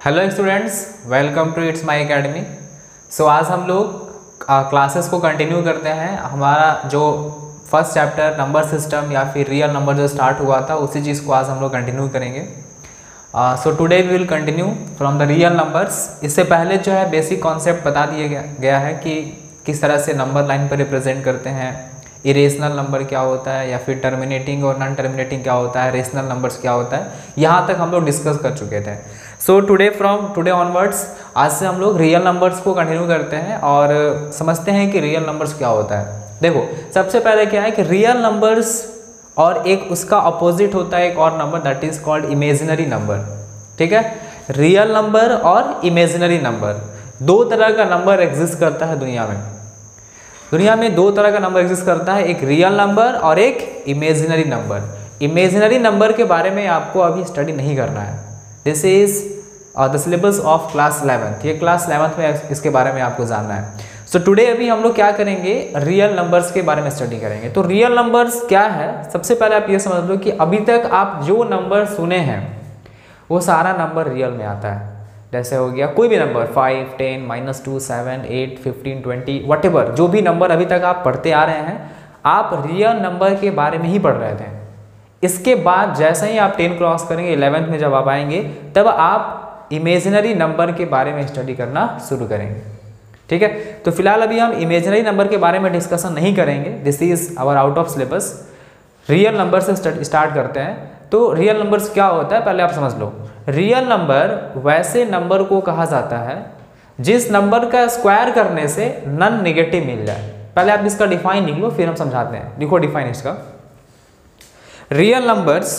Hello students, welcome to it's my academy. So आज हम लोग क्लासेस को कंटिन्यू करते हैं। हमारा जो फर्स्ट चैप्टर नंबर सिस्टम या फिर रियल नंबर जो स्टार्ट हुआ था उसी चीज़ को आज हम लोग कंटिन्यू करेंगे। So today we will continue from the real numbers. इससे पहले जो है बेसिक कॉन्सेप्ट बता दिया गया है कि किस तरह से नंबर लाइन पर रिप्रेजेंट करते हैं, इरेशनल नंबर क्या होता है या फिर टर्मिनेटिंग और नॉन टर्मिनेटिंग क्या होता है, रेशनल नंबर्स क्या होता है, यहाँ तक हम लोग डिस्कस कर चुके थे। सो फ्रॉम टुडे ऑनवर्ड्स आज से हम लोग रियल नंबर्स को कंटिन्यू करते हैं और समझते हैं कि रियल नंबर्स क्या होता है। देखो, सबसे पहले क्या है कि रियल नंबर्स और एक उसका अपोजिट होता है एक और number, that is called imaginary number. ठीक है, रियल नंबर और इमेजिनरी नंबर, दो तरह का नंबर एग्जिस्ट करता है दुनिया में। दुनिया में दो तरह का नंबर एग्जिस्ट करता है, एक रियल नंबर और एक इमेजिनरी नंबर। इमेजिनरी नंबर के बारे में आपको अभी स्टडी नहीं करना है। This is the syllabus of class 11th। ये क्लास 11th में इसके बारे में आपको जानना है। सो टुडे अभी हम लोग क्या करेंगे, रियल नंबर्स के बारे में स्टडी करेंगे। तो रियल नंबर्स क्या है, सबसे पहले आप ये समझ लो कि अभी तक आप जो नंबर सुने हैं वो सारा नंबर रियल में आता है। जैसे हो गया कोई भी नंबर 5, 10, -2, 7, 8, 15, 20 व्हाटएवर, जो भी नंबर अभी तक आप पढ़ते आ रहे हैं, आप रियल नंबर के बारे में ही पढ़ रहे थे। इसके बाद जैसे ही आप 10 क्रॉस करेंगे, 11th में जब आप आएंगे, तब आप इमेजिनरी नंबर के बारे में स्टडी करना शुरू करेंगे। ठीक है, तो फिलहाल अभी हम इमेजिनरी नंबर के बारे में डिस्कशन नहीं करेंगे। This is our out of syllabus. Real number से स्टार्ट करते हैं। तो रियल नंबर्स क्या होता है पहले आप समझ लो। रियल नंबर वैसे नंबर को कहा जाता है जिस नंबर का स्क्वायर करने से नॉन नेगेटिव मिल जाए। पहले आप इसका डिफाइन लिख लो, फिर हम समझाते हैं। लिखो डिफाइन इसका। Real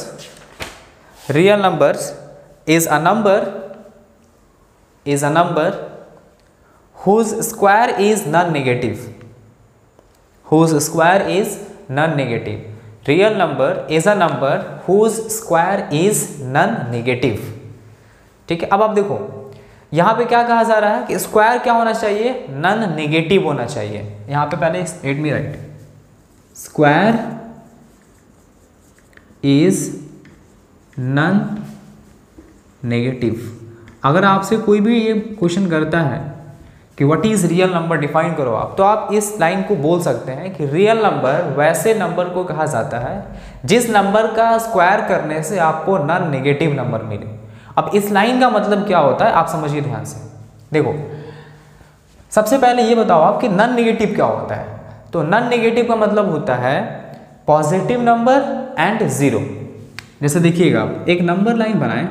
numbers is a number whose square is non-negative. Real number is a number whose square is non-negative. ठीक है, अब आप देखो यहाँ पे क्या कहा जा रहा है कि स्क्वायर क्या होना चाहिए, नॉन नेगेटिव होना चाहिए। यहाँ पे पहले let me write, square is non negative. अगर आपसे कोई भी ये क्वेश्चन करता है कि what is real number, define करो आप, तो आप इस लाइन को बोल सकते हैं कि रियल नंबर वैसे नंबर को कहा जाता है जिस नंबर का स्क्वायर करने से आपको नॉन नेगेटिव नंबर मिले। अब इस लाइन का मतलब क्या होता है आप समझिए ध्यान से। देखो, सबसे पहले ये बताओ आप कि नॉन नेगेटिव क्या होता है। तो नॉन नेगेटिव का मतलब होता है पॉजिटिव नंबर एंड जीरो। जैसे देखिएगा, आप एक नंबर लाइन बनाएं,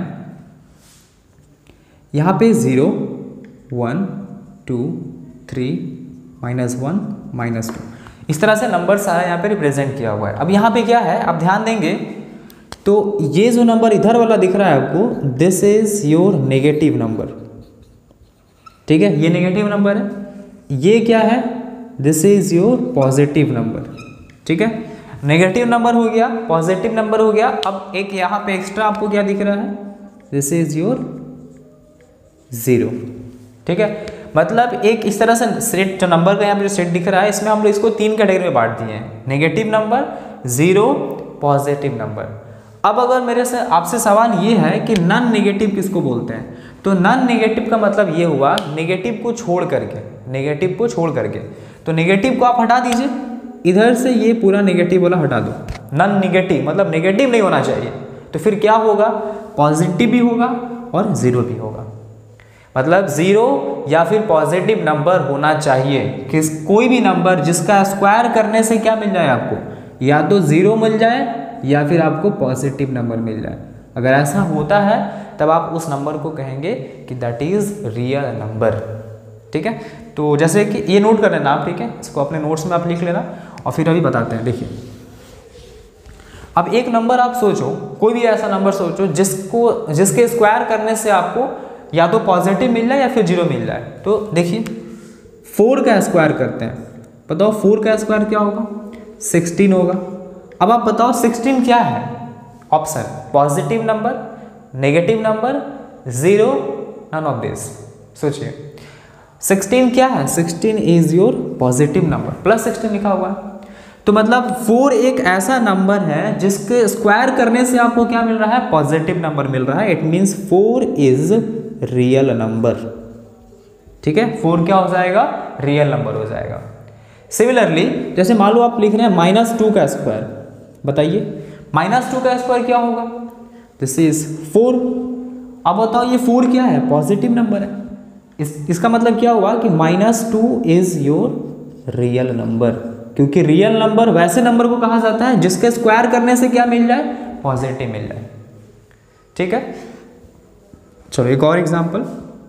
यहाँ पे 0, 1, 2, 3, -1, -2, इस तरह से नंबर सारा यहाँ पे रिप्रेजेंट किया हुआ है। अब यहाँ पे क्या है, आप ध्यान देंगे तो ये जो नंबर इधर वाला दिख रहा है आपको, this is your negative number. ठीक है, ये नेगेटिव नंबर है। ये क्या है, this is your positive number. ठीक है, नेगेटिव नंबर हो गया, पॉजिटिव नंबर हो गया। अब एक यहाँ पे एक्स्ट्रा आपको क्या दिख रहा है, दिस इज योर 0। ठीक है, मतलब एक इस तरह से सेट जो नंबर का यहाँ पे जो सेट दिख रहा है, इसमें हम लोग इसको 3 कैटेगरी में बांट दिए हैं, नेगेटिव नंबर, 0, पॉजिटिव नंबर। अब अगर मेरे से आपसे सवाल ये है कि नॉन नेगेटिव किसको बोलते हैं, तो नॉन नेगेटिव का मतलब ये हुआ नेगेटिव को छोड़ करके। तो नेगेटिव को आप हटा दीजिए, इधर से ये पूरा नेगेटिव वाला हटा दो। नॉन नेगेटिव मतलब नेगेटिव नहीं होना चाहिए। तो फिर क्या होगा, पॉजिटिव भी होगा और 0 भी होगा। मतलब 0 या फिर पॉजिटिव नंबर होना चाहिए। कोई भी नंबर जिसका स्क्वायर करने से क्या मिल जाए आपको, या तो 0 मिल जाए या फिर आपको पॉजिटिव नंबर मिल जाए। अगर ऐसा होता है तब आप उस नंबर को कहेंगे कि दैट इज रियल नंबर। ठीक है, तो जैसे कि ये नोट कर लेना आप। ठीक है, इसको अपने नोट्स में आप लिख लेना और फिर अभी बताते हैं। देखिए, अब एक नंबर आप सोचो, कोई भी ऐसा नंबर सोचो जिसके स्क्वायर करने से आपको या तो पॉजिटिव मिल जाए या फिर 0 मिल जाए। तो देखिए, 4 का स्क्वायर करते हैं, बताओ 4 का स्क्वायर क्या होगा, 16 होगा। अब आप बताओ 16 क्या है, option positive number, negative number, 0, none of this. सोचिए 16 क्या है, 16 इज योर पॉजिटिव नंबर, +16 लिखा हुआ है। तो मतलब 4 एक ऐसा नंबर है जिसके स्क्वायर करने से आपको क्या मिल रहा है, पॉजिटिव नंबर मिल रहा है। It means 4 is real number. ठीक है, 4 क्या हो जाएगा, रियल नंबर हो जाएगा। सिमिलरली जैसे मान लो आप लिख रहे हैं -2 का स्क्वायर, बताइए -2 का स्क्वायर क्या होगा, दिस इज 4। अब बताओ ये 4 क्या है, पॉजिटिव नंबर है। इसका मतलब क्या हुआ कि -2 इज योर रियल नंबर, क्योंकि रियल नंबर वैसे नंबर को कहा जाता है जिसके स्क्वायर करने से क्या मिल जाए, पॉजिटिव मिल जाए। ठीक है, चलो एक और एग्जांपल,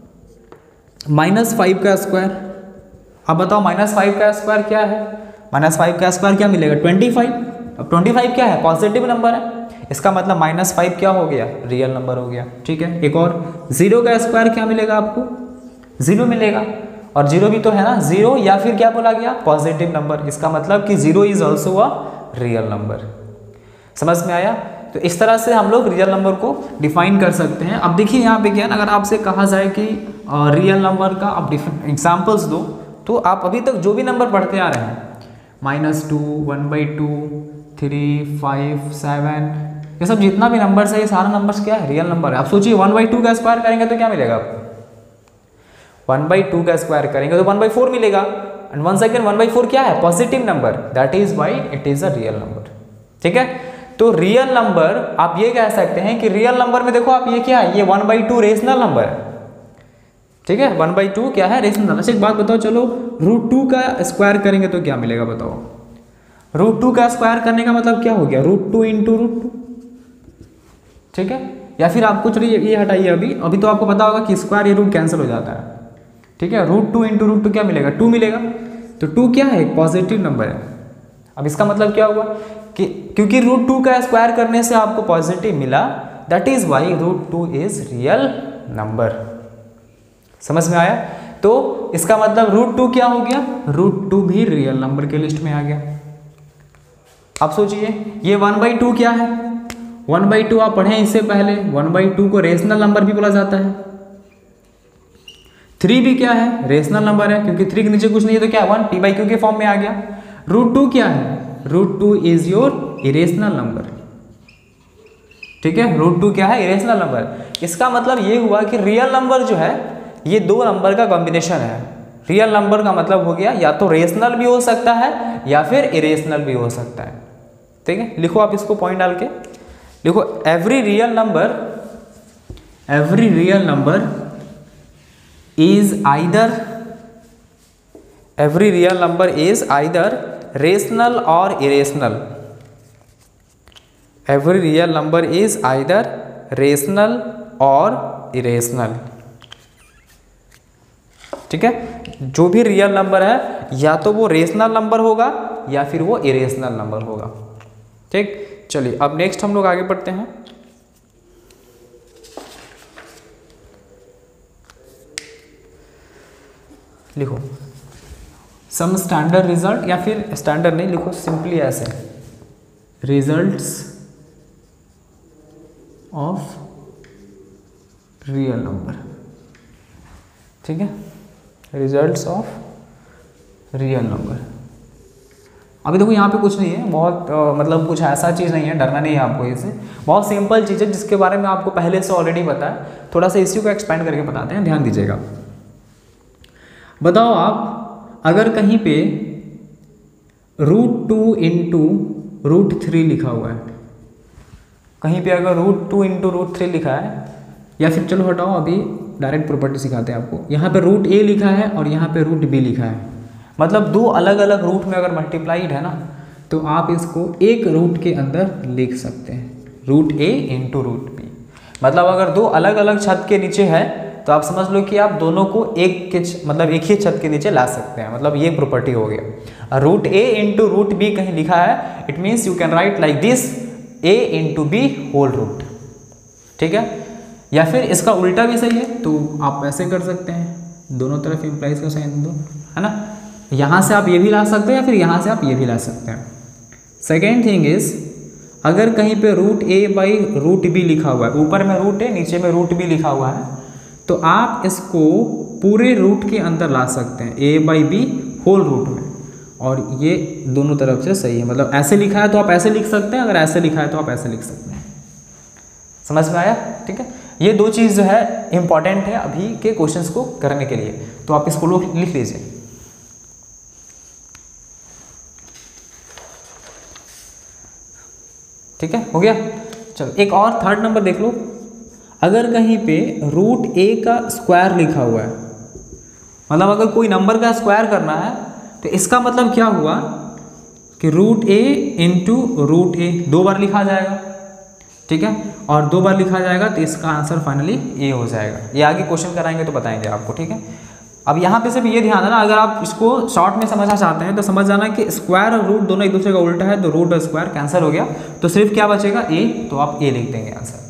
-5 का स्क्वायर। अब बताओ -5 का स्क्वायर क्या है, -5 का स्क्वायर क्या मिलेगा, 25। अब 25 क्या है, पॉजिटिव नंबर है, इसका मतलब -5 क्या हो गया, रियल नंबर हो गया। ठीक है, एक और 0 का स्क्वायर क्या मिलेगा आपको, 0 मिलेगा, और 0 भी तो है ना, 0 या फिर क्या बोला गया, पॉजिटिव नंबर, इसका मतलब कि 0 is also a real number. समझ में आया। तो इस तरह से हम लोग रियल नंबर को डिफाइन कर सकते हैं। अब देखिए यहाँ पे क्या है, अगर आपसे कहा जाए कि रियल नंबर का आप एग्जाम्पल्स दो, तो आप अभी तक जो भी नंबर पढ़ते आ रहे हैं, -2, 1/2, 3, 5, 7, ये सब जितना भी नंबर्स है, ये सारा नंबर्स क्या है, रियल नंबर है। आप सोचिए 1/2 का स्क्वायर करेंगे तो क्या मिलेगा आपको, 1/2 का स्क्वायर करेंगे तो 1/4 मिलेगा। एंड वन सेकेंड, 1/4 क्या है, positive number, that is why it is a real number. ठीक है, तो रियल नंबर आप ये कह सकते हैं कि रियल नंबर में देखो आप ये क्या है, ये 1/2 रेशनल नंबर है। ठीक है, 1/2 क्या है, रेशनल नंबर। अच्छा एक बात बताओ, चलो √2 का स्क्वायर करेंगे तो क्या मिलेगा बताओ, √2 का स्क्वायर करने का मतलब क्या हो गया, √2 × √2। ठीक है, या फिर आपको चलिए ये हटाइए, अभी तो आपको पता होगा कि स्क्वायर ये रूट कैंसिल हो जाता है। ठीक है, √2 × √2 क्या मिलेगा, 2 मिलेगा। तो 2 क्या है, पॉजिटिव नंबर है। अब इसका मतलब क्या हुआ कि क्योंकि √2 का स्क्वायर करने से आपको पॉजिटिव मिला, that is why √2 is real number. समझ में आया। तो इसका मतलब √2 क्या हो गया, √2 भी रियल नंबर के लिस्ट में आ गया। अब सोचिए ये 1/2 क्या है, 1/2 आप पढ़े इससे पहले, 1/2 को रेशनल नंबर भी बोला जाता है। 3 भी क्या है, रेशनल नंबर है, क्योंकि 3 के नीचे कुछ नहीं है तो क्या 1, p/q के फॉर्म में आ गया। √2 क्या है, √2 इज योर इरेशनल नंबर। ठीक है, √2 क्या है, इरेशनल नंबर। इसका मतलब ये हुआ कि रियल नंबर जो है ये दो नंबर का कॉम्बिनेशन है। रियल नंबर का मतलब हो गया या तो रेशनल भी हो सकता है या फिर इरेशनल भी हो सकता है। ठीक है, लिखो आप इसको पॉइंट डाल के लिखो, every real number is either rational और irrational. Every real number is either rational और इरेशनल। ठीक है, जो भी रियल नंबर है या तो वो रेशनल नंबर होगा या फिर वो इरेशनल नंबर होगा। ठीक, चलिए अब नेक्स्ट हम लोग आगे बढ़ते हैं। लिखो सम स्टैंडर्ड रिजल्ट, या फिर स्टैंडर्ड नहीं लिखो, सिंपली ऐसे, रिजल्ट्स ऑफ रियल नंबर। ठीक है, रिजल्ट्स ऑफ रियल नंबर। अभी देखो यहाँ पे कुछ नहीं है, बहुत मतलब कुछ ऐसा चीज़ नहीं है, डरना नहीं है आपको इससे। बहुत सिंपल चीज़ है जिसके बारे में आपको पहले से ऑलरेडी पता है। थोड़ा सा इश्यू को एक्सपेंड करके बताते हैं, ध्यान दीजिएगा। बताओ आप अगर कहीं पे √2 × √3 लिखा हुआ है, कहीं पे अगर √2 × √3 लिखा है, या फिर चलो हटाओ, अभी डायरेक्ट प्रॉपर्टी सिखाते हैं आपको। यहाँ पे √a लिखा है और यहाँ पे √b लिखा है, मतलब दो अलग अलग रूट में अगर मल्टीप्लाइड है ना, तो आप इसको एक रूट के अंदर लिख सकते हैं, √a × √b। मतलब अगर दो अलग अलग छत के नीचे है तो आप समझ लो कि आप दोनों को एक ही छत के नीचे ला सकते हैं। मतलब ये प्रॉपर्टी हो गया। √a × √b कहीं लिखा है, it means you can write like this, a × b whole root. ठीक है, या फिर इसका उल्टा भी सही है, तो आप ऐसे कर सकते हैं, दोनों तरफ इम्प्लाइज का साइन दो, है ना। यहाँ से आप ये भी ला सकते हैं या फिर यहाँ से आप ये भी ला सकते हैं। सेकेंड थिंग इज, अगर कहीं पे √a/√b लिखा हुआ है, ऊपर में √a नीचे में √b लिखा हुआ है, तो आप इसको पूरे रूट के अंदर ला सकते हैं, a/b होल रूट में, और ये दोनों तरफ से सही है। मतलब ऐसे लिखा है तो आप ऐसे लिख सकते हैं, अगर ऐसे लिखा है तो आप ऐसे लिख सकते हैं। समझ में आया। ठीक है, ये दो चीज़ जो है इंपॉर्टेंट है अभी के क्वेश्चंस को करने के लिए, तो आप इसको लिख लीजिए। ठीक है, हो गया। चलो एक और थर्ड नंबर देख लो। अगर कहीं पे रूट ए का स्क्वायर लिखा हुआ है, मतलब अगर कोई नंबर का स्क्वायर करना है तो इसका मतलब क्या हुआ कि root A into root A 2 बार लिखा जाएगा। ठीक है, और 2 बार लिखा जाएगा तो इसका आंसर फाइनली ए हो जाएगा। ये आगे क्वेश्चन कराएंगे तो बताएंगे आपको। ठीक है, अब यहाँ पे सिर्फ ये ध्यान है ना, अगर आप इसको शॉर्ट में समझना चाहते हैं तो समझ जाना कि स्क्वायर और रूट दोनों एक दूसरे का उल्टा है, तो रूट और स्क्वायर कैंसिल हो गया, तो सिर्फ क्या बचेगा ए, तो आप ए लिख देंगे आंसर।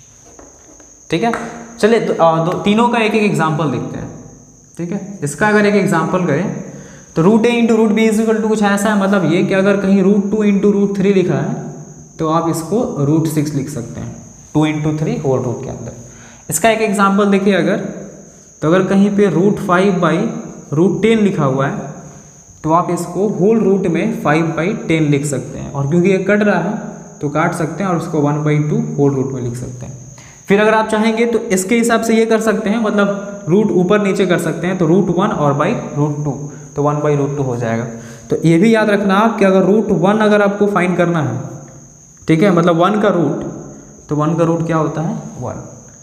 ठीक है, चलिए तीनों का एक एक एग्जाम्पल देखते हैं। ठीक है, इसका अगर एक एग्जाम्पल करें तो root A into root B is equal to कुछ ऐसा है, मतलब ये कि अगर कहीं रूट 2 इंटू रूट 3 लिखा है तो आप इसको रूट 6 लिख सकते हैं, 2 इंटू 3 होल रूट के अंदर। इसका एक एग्जाम्पल देखिए, अगर कहीं पे रूट 5 बाई रूट 10 लिखा हुआ है तो आप इसको होल रूट में 5 बाई 10 लिख सकते हैं, और क्योंकि ये कट रहा है तो काट सकते हैं और उसको 1/2 होल रूट में लिख सकते हैं। फिर अगर आप चाहेंगे तो इसके हिसाब से ये कर सकते हैं, मतलब रूट ऊपर नीचे कर सकते हैं, तो रूट 1 और बाई रूट 2, तो 1/2 हो जाएगा। तो ये भी याद रखना आप कि अगर रूट 1 अगर आपको फाइंड करना है, ठीक है, मतलब 1 का रूट, तो 1 का रूट क्या होता है 1।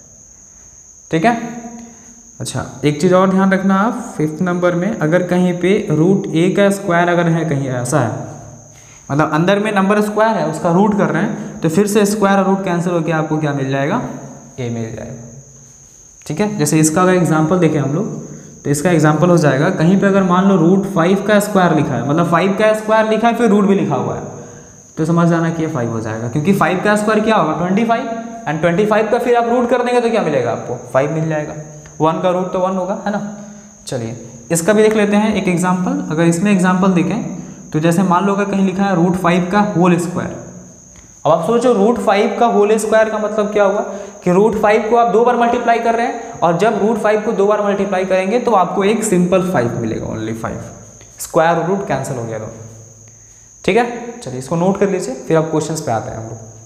ठीक है, अच्छा एक चीज़ और ध्यान रखना आप, 5th नंबर में अगर कहीं पे रूट ए का स्क्वायर अगर है, कहीं ऐसा है, मतलब अंदर में नंबर स्क्वायर है उसका रूट कर रहे हैं, तो फिर से स्क्वायर और रूट कैंसिल होकर आपको क्या मिल जाएगा, ए मिल जाएगा। ठीक है, जैसे इसका अगर एग्जाम्पल देखें हम लोग, तो इसका एग्जाम्पल हो जाएगा, कहीं पे अगर मान लो रूट 5 का स्क्वायर लिखा है, मतलब 5 का स्क्वायर लिखा है फिर रूट भी लिखा हुआ है, तो समझ जाना कि ये 5 हो जाएगा, क्योंकि 5 का स्क्वायर क्या होगा 25, एंड 25 का फिर आप रूट कर देंगे तो क्या मिलेगा आपको 5 मिल जाएगा। 1 का रूट तो 1 होगा, है ना। चलिए इसका भी देख लेते हैं एक एग्जाम्पल। अगर इसमें एग्जाम्पल देखें तो जैसे मान लो अगर कहीं लिखा है रूट 5 का होल स्क्वायर। अब आप सोचो रूट 5 का होल स्क्वायर का मतलब क्या हुआ कि रूट 5 को आप 2 बार मल्टीप्लाई कर रहे हैं, और जब रूट 5 को 2 बार मल्टीप्लाई करेंगे तो आपको एक सिंपल 5 मिलेगा, ओनली 5, स्क्वायर और रूट कैंसिल हो गया तो। ठीक है, चलिए इसको नोट कर लीजिए, फिर आप क्वेश्चंस पे आते हैं हम लोग।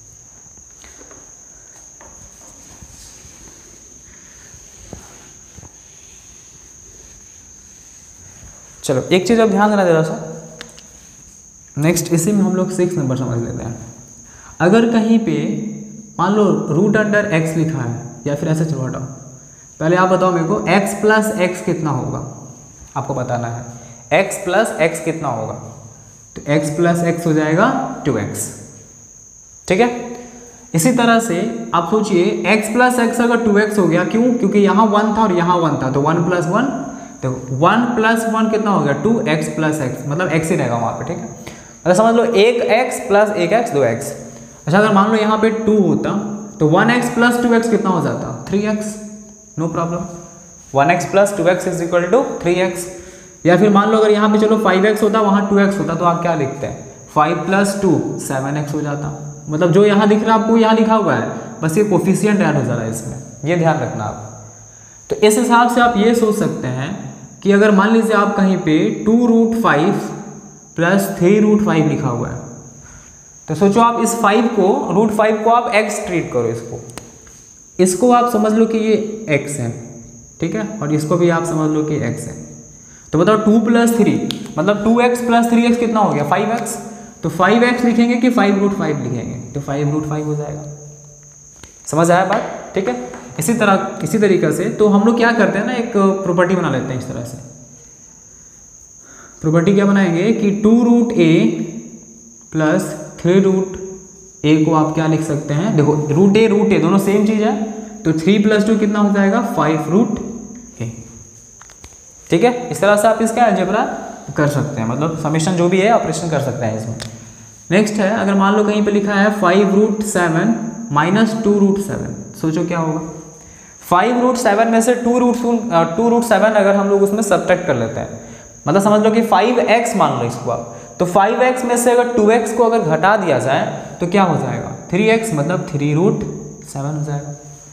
चलो एक चीज़ आप ध्यान देना जरा सा, नेक्स्ट इसी में हम लोग 6 नंबर समझ लेते हैं। अगर कहीं पे मान लो रूट अंडर एक्स लिखा है, या फिर ऐसे चलो हटाओ, पहले आप बताओ मेरे को x प्लस एक्स कितना होगा, आपको बताना है x प्लस एक्स कितना होगा, तो x प्लस एक्स हो जाएगा 2x। ठीक है, इसी तरह से आप सोचिए x प्लस एक्स अगर 2x हो गया, क्यों, क्योंकि यहाँ 1 था और यहाँ 1 था, तो 1 प्लस 1, तो 1 प्लस 1 कितना हो गया 2x प्लस एक्स, मतलब x ही रहेगा वहाँ पे। ठीक है, मतलब समझ लो 1x प्लस 1x 2x। अच्छा अगर मान लो यहाँ पे 2 होता तो 1x प्लस 2x कितना हो जाता 3x, no problem, 1x plus 2x is equal to 3x। या फिर मान लो अगर यहाँ पे चलो 5x होता, वहाँ 2x होता, तो आप क्या लिखते हैं 5 प्लस 2 7x हो जाता। मतलब जो यहाँ दिख रहा है आपको यहाँ लिखा हुआ है, बस ये कोफिशिएंट ऐड हो जा रहा है इसमें, ये ध्यान रखना आप। तो इस हिसाब से आप ये सोच सकते हैं कि अगर मान लीजिए आप कहीं पे 2 रूट 5 प्लस 3 रूट 5 लिखा हुआ है, तो सोचो आप इस 5 को रूट 5 को आप x ट्रीट करो, इसको आप समझ लो कि ये x है। ठीक है, और इसको भी आप समझ लो कि x है, तो बताओ 2 प्लस 3 मतलब 2x प्लस 3x कितना हो गया 5x, तो 5x लिखेंगे कि 5 रूट 5 लिखेंगे, तो 5 रूट 5 हो जाएगा। समझ आया बात। ठीक है, इसी तरीके से तो हम लोग क्या करते हैं ना, एक प्रॉपर्टी बना लेते हैं इस तरह से। प्रॉपर्टी क्या बनाएंगे कि 2 root a plus 3 root a को आप क्या लिख सकते हैं, देखो रूट a दोनों सेम चीज है, तो 3 प्लस 2 कितना हो जाएगा 5 रूट a। ठीक है, इस तरह से आप इसका अलजेब्रा कर सकते हैं, मतलब समेशन जो भी है ऑपरेशन कर सकते हैं इसमें। नेक्स्ट है, अगर मान लो कहीं पे लिखा है 5 रूट 7 माइनस 2 रूट 7, सोचो क्या होगा 5 रूट 7 में से 2 रूट 7 अगर हम लोग उसमें सब्ट्रैक्ट कर लेते हैं, मतलब समझ लो कि 5x मान लो इसको आप, तो 5x में से अगर 2x को अगर घटा दिया जाए तो क्या हो जाएगा 3x, मतलब 3 रूट 7 हो जाएगा।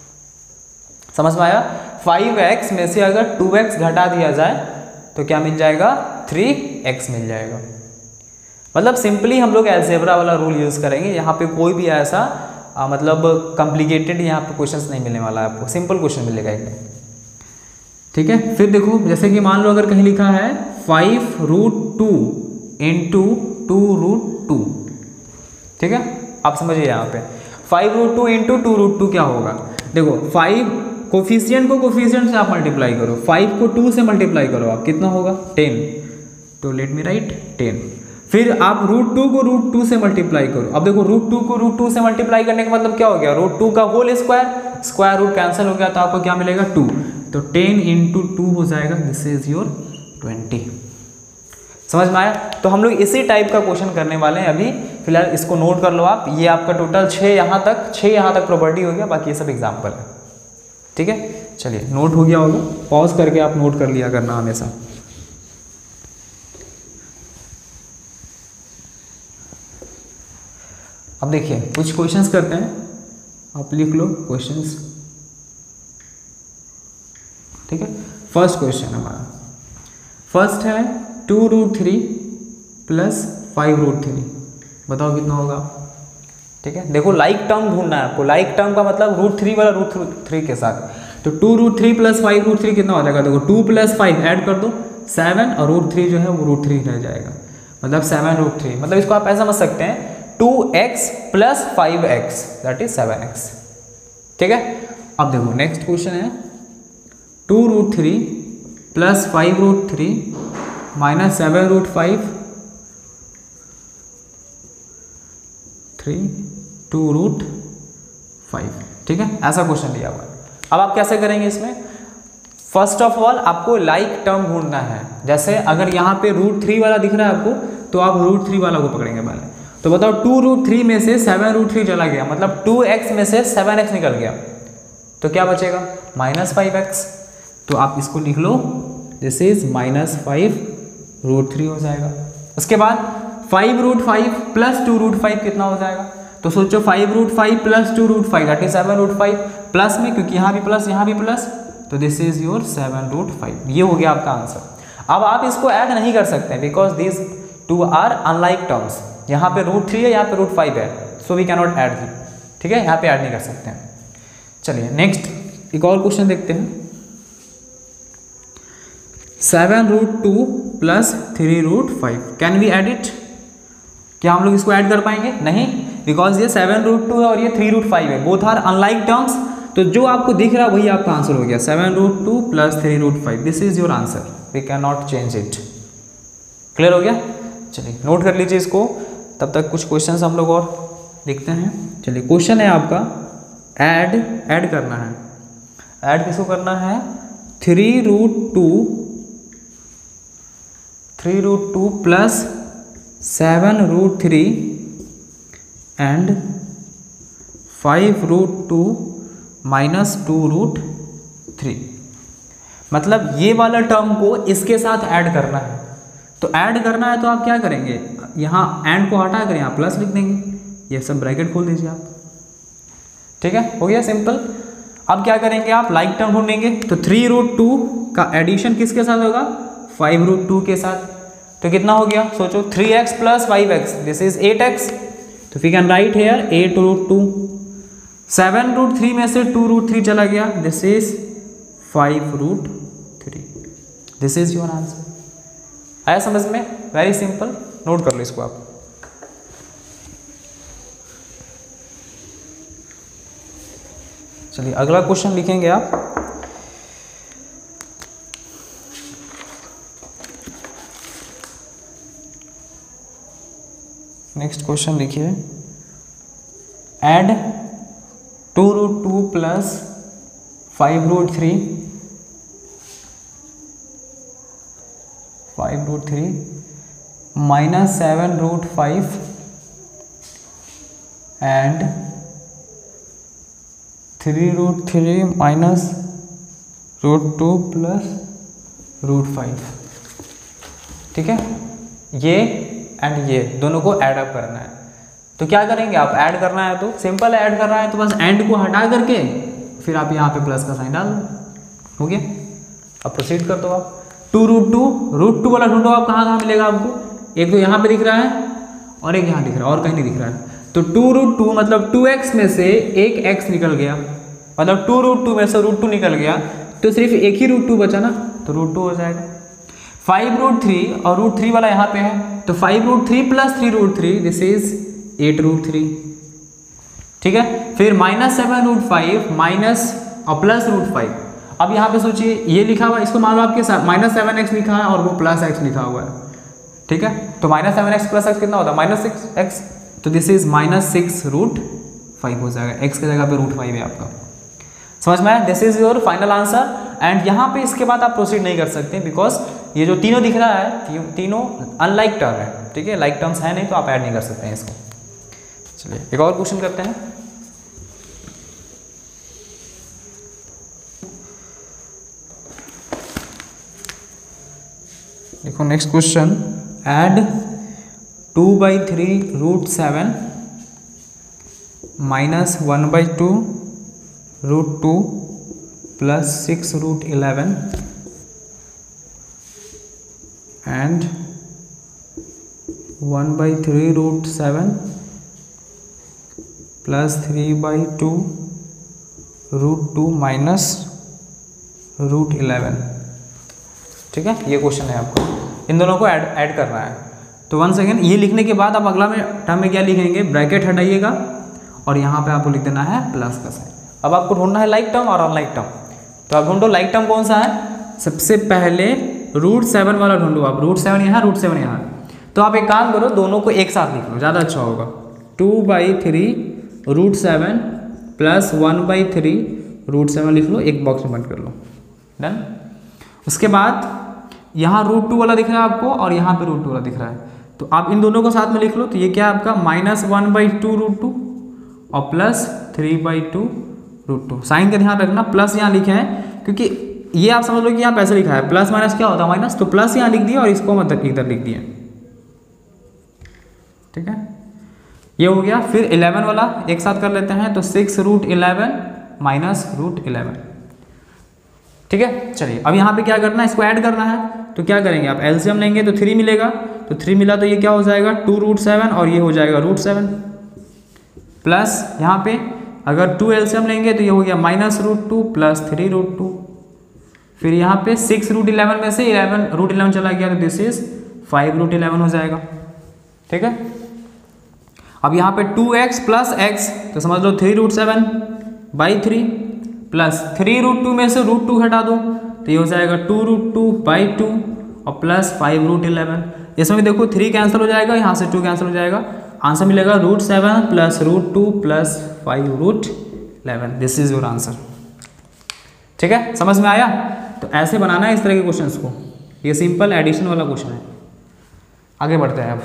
समझ में आया, 5x में से अगर 2x घटा दिया जाए तो क्या मिल जाएगा 3x मिल जाएगा। मतलब सिंपली हम लोग अलजेब्रा वाला रूल यूज़ करेंगे, यहाँ पे कोई भी ऐसा मतलब कॉम्प्लिकेटेड यहाँ पे क्वेश्चंस नहीं मिलने वाला है आपको, सिंपल क्वेश्चन मिलेगा एकदम। ठीक है, फिर देखो जैसे कि मान लो अगर कहीं लिखा है 5√2 इंटू 2√2, ठीक है, आप समझिए यहाँ पे 5√2 इंटू 2√2 क्या होगा। देखो 5 कोफिशिएंट को कोफिशिएंट से आप मल्टीप्लाई करो, 5 को 2 से मल्टीप्लाई करो आप, कितना होगा 10, तो लेट मी राइट 10। फिर आप √2 को √2 से मल्टीप्लाई करो। अब देखो √2 को √2 से मल्टीप्लाई करने का मतलब क्या हो गया, √2 का whole square, square root cancel हो गया तो आपको क्या मिलेगा 2, तो 10 इंटू 2 हो जाएगा, दिस इज योर 20। समझ में आया। तो हम लोग इसी टाइप का क्वेश्चन करने वाले हैं अभी, फिलहाल इसको नोट कर लो आप। ये आपका टोटल 6 यहाँ तक प्रॉपर्टी हो गया, बाकी ये सब एग्जाम्पल है। ठीक है, चलिए नोट हो गया होगा, पॉज करके आप नोट कर लिया करना हमेशा। अब देखिए कुछ क्वेश्चंस करते हैं, आप लिख लो क्वेश्चंस। ठीक है, फर्स्ट क्वेश्चन हमारा फर्स्ट है 2√3 प्लस 5√3, बताओ कितना होगा। ठीक है, देखो लाइक टर्म ढूंढना है आपको, लाइक टर्म का मतलब √3 वाला √3 के साथ, तो 2√3 प्लस 5√3 कितना हो जाएगा, देखो 2 प्लस 5 ऐड कर दो 7 और √3 जो है वो √3 रह जाएगा, मतलब 7√3। मतलब इसको आप ऐसा समझ सकते हैं 2x plus 5x that is 7x। ठीक है, अब देखो नेक्स्ट क्वेश्चन है 2√3 प्लस 5√3 माइनस 7√5 3 2√5। ठीक है, ऐसा क्वेश्चन दिया हुआ है। अब आप कैसे करेंगे इसमें, फर्स्ट ऑफ ऑल आपको लाइक टर्म ढूंढना है। जैसे अगर यहाँ पे √3 वाला दिख रहा है आपको, तो आप √3 वाला को पकड़ेंगे पहले। तो बताओ 2√3 में से 7√3 चला गया, मतलब 2x में से 7x निकल गया, तो क्या बचेगा -5x। तो आप इसको लिख लो, दिस इज -5√3 हो जाएगा। उसके बाद 5√5 प्लस 2√5 कितना हो जाएगा, तो सोचो 5√5 प्लस 2√5 दैट इज 7√5, प्लस में क्योंकि यहाँ भी प्लस यहाँ भी प्लस, तो दिस इज योर 7√5। ये हो गया आपका आंसर। अब आप इसको ऐड नहीं कर सकते because this two are unlike terms, यहाँ पे √3 है, यहाँ पे √5 है, so we can not add the. ठीक है, यहाँ पे ऐड नहीं कर सकते हैं। चलिए नेक्स्ट एक और क्वेश्चन देखते हैं 7√2 plus 3√5, can we add it, क्या हम लोग इसको ऐड कर पाएंगे, नहीं, बिकॉज ये 7√2 है और ये 3√5 है, बोथ आर अनलाइक टर्म्स। तो जो आपको दिख रहा है वही आपका आंसर हो गया, 7√2 plus 3√5, this is your answer, we can not change it. Clear हो गया, चलिए नोट कर लीजिए इसको, तब तक कुछ क्वेश्चंस हम लोग और देखते हैं। चलिए क्वेश्चन है आपका ऐड करना है, ऐड किसको करना है 3√2 प्लस 7√3 एंड 5√2 माइनस 2√3। मतलब ये वाला टर्म को इसके साथ ऐड करना है। तो ऐड करना है तो आप क्या करेंगे, यहाँ एंड को हटा कर यहाँ प्लस लिख देंगे, ये सब ब्रैकेट खोल दीजिए आप। ठीक है, हो गया सिंपल। अब क्या करेंगे आप लाइक टर्म ढूंढेंगे, तो 3√2 का एडिशन किसके साथ होगा, 5√2 के साथ, तो कितना हो गया सोचो 3x plus 5x this is 8x, तो वी कैन राइट हेयर 8√2। 7√3 में से 2√3 चला गया, this is 5√3, this is your answer. आया समझ में, वेरी सिंपल, नोट कर लो इसको आप। चलिए अगला क्वेश्चन लिखेंगे आप, नेक्स्ट क्वेश्चन लिखिए add 2√2 plus 5√3 minus 7√5 and 3√3 minus √2 plus √5। ठीक है, ये एंड ये दोनों को ऐड अप करना है। तो क्या करेंगे आप, ऐड करना है तो सिंपल है, ऐड करना है तो बस एंड को हटा करके फिर आप यहाँ पे प्लस का साइन डाल दो, हो गया। अब प्रोसीड कर दो आप। 2√2 वाला ढूंढो आप, कहाँ मिलेगा आपको, एक तो यहाँ पे दिख रहा है और एक यहाँ दिख रहा है और कहीं नहीं दिख रहा है। तो 2√2 मतलब 2x में से एक x निकल गया, मतलब 2√2 में से √2 निकल गया, तो सिर्फ एक ही √2 बचा ना, तो √2 हो जाएगा। 5√3 और √3 वाला यहाँ पे है, तो 5√3 प्लस 3√3 दिस इज 8√3, ठीक है। फिर -7√5 माइनस और प्लस √5। अब यहाँ पे सोचिए ये लिखा हुआ है, इसको मान लो आपके -7x लिखा है और वो +x लिखा हुआ है, ठीक है। तो -7x + x कितना होता है -6x, तो दिस इज -6√5 हो जाएगा, x की जगह पे √5 है आपका। समझ में आया? This is your final answer. And यहाँ पे इसके बाद आप प्रोसीड नहीं कर सकते बिकॉज ये जो तीनों दिख रहा है तीनों अनलाइक टर्म है, ठीक है, लाइक टर्म्स है नहीं तो आप ऐड नहीं कर सकते हैं इसको। चलिए एक और क्वेश्चन करते हैं। देखो नेक्स्ट क्वेश्चन, ऐड 2/3√7 -1/2√2 + 6√11 and 1/3√7 + 3/2√2 -√11, ठीक है। ये क्वेश्चन है आपको, इन दोनों को ऐड करना है। तो वन सेकेंड, ये लिखने के बाद आप अगला में टर्म में क्या लिखेंगे, ब्रैकेट हटाइएगा और यहाँ पे आपको लिख देना है प्लस का साइन। अब आपको ढूंढना है लाइक टर्म और अनलाइक टर्म, तो आप ढूंढो लाइक टर्म कौन सा है। सबसे पहले √7 वाला ढूंढो आप, √7 यहाँ, √7 यहाँ। तो आप एक काम करो, दोनों को एक साथ लिख लो, ज़्यादा अच्छा होगा। 2/3√7 + 1/3√7 लिख लो, एक बॉक्स में बंद कर लो, डन। उसके बाद यहाँ √2 वाला दिख रहा है आपको और यहाँ पे √2 वाला दिख रहा है, तो आप इन दोनों को साथ में लिख लो। तो ये क्या है आपका -1/2√2 और + 3/2√2। साइन का ध्यान रखना, प्लस यहाँ लिखा है क्योंकि ये आप समझ लो कि यहाँ पैसे लिखा है, प्लस माइनस क्या होता है माइनस, तो प्लस यहाँ लिख दिया और इसको मतलब इधर लिख दिया, ठीक है। ये हो गया। फिर 11 वाला एक साथ कर लेते हैं, तो 6√11 -√11, ठीक है। चलिए अब यहाँ पे क्या करना है, इसको ऐड करना है। तो क्या करेंगे आप, एलसीएम लेंगे तो 3 मिलेगा, तो 3 मिला तो ये क्या हो जाएगा 2√7 और ये हो जाएगा √7 प्लस यहाँ पे अगर 2 एलसीएम लेंगे तो ये हो गया -√2 + 3√2। फिर यहाँ पे 6√11 में से 11 चला गया तो दिस इज 5√11 हो जाएगा, ठीक है। अब यहाँ पे 2x + x, तो समझ लो 3√7/3 प्लस 3√2 में से √2 हटा दो तो ये हो जाएगा 2√2/2 और प्लस 5√11। इसमें देखो 3 कैंसिल हो जाएगा, यहाँ से 2 कैंसिल हो जाएगा, आंसर मिलेगा √7 + √2 + 5√11। दिस इज योर आंसर, ठीक है। समझ में आया? तो ऐसे बनाना है इस तरह के क्वेश्चंस को, ये सिंपल एडिशन वाला क्वेश्चन है। आगे बढ़ते हैं अब।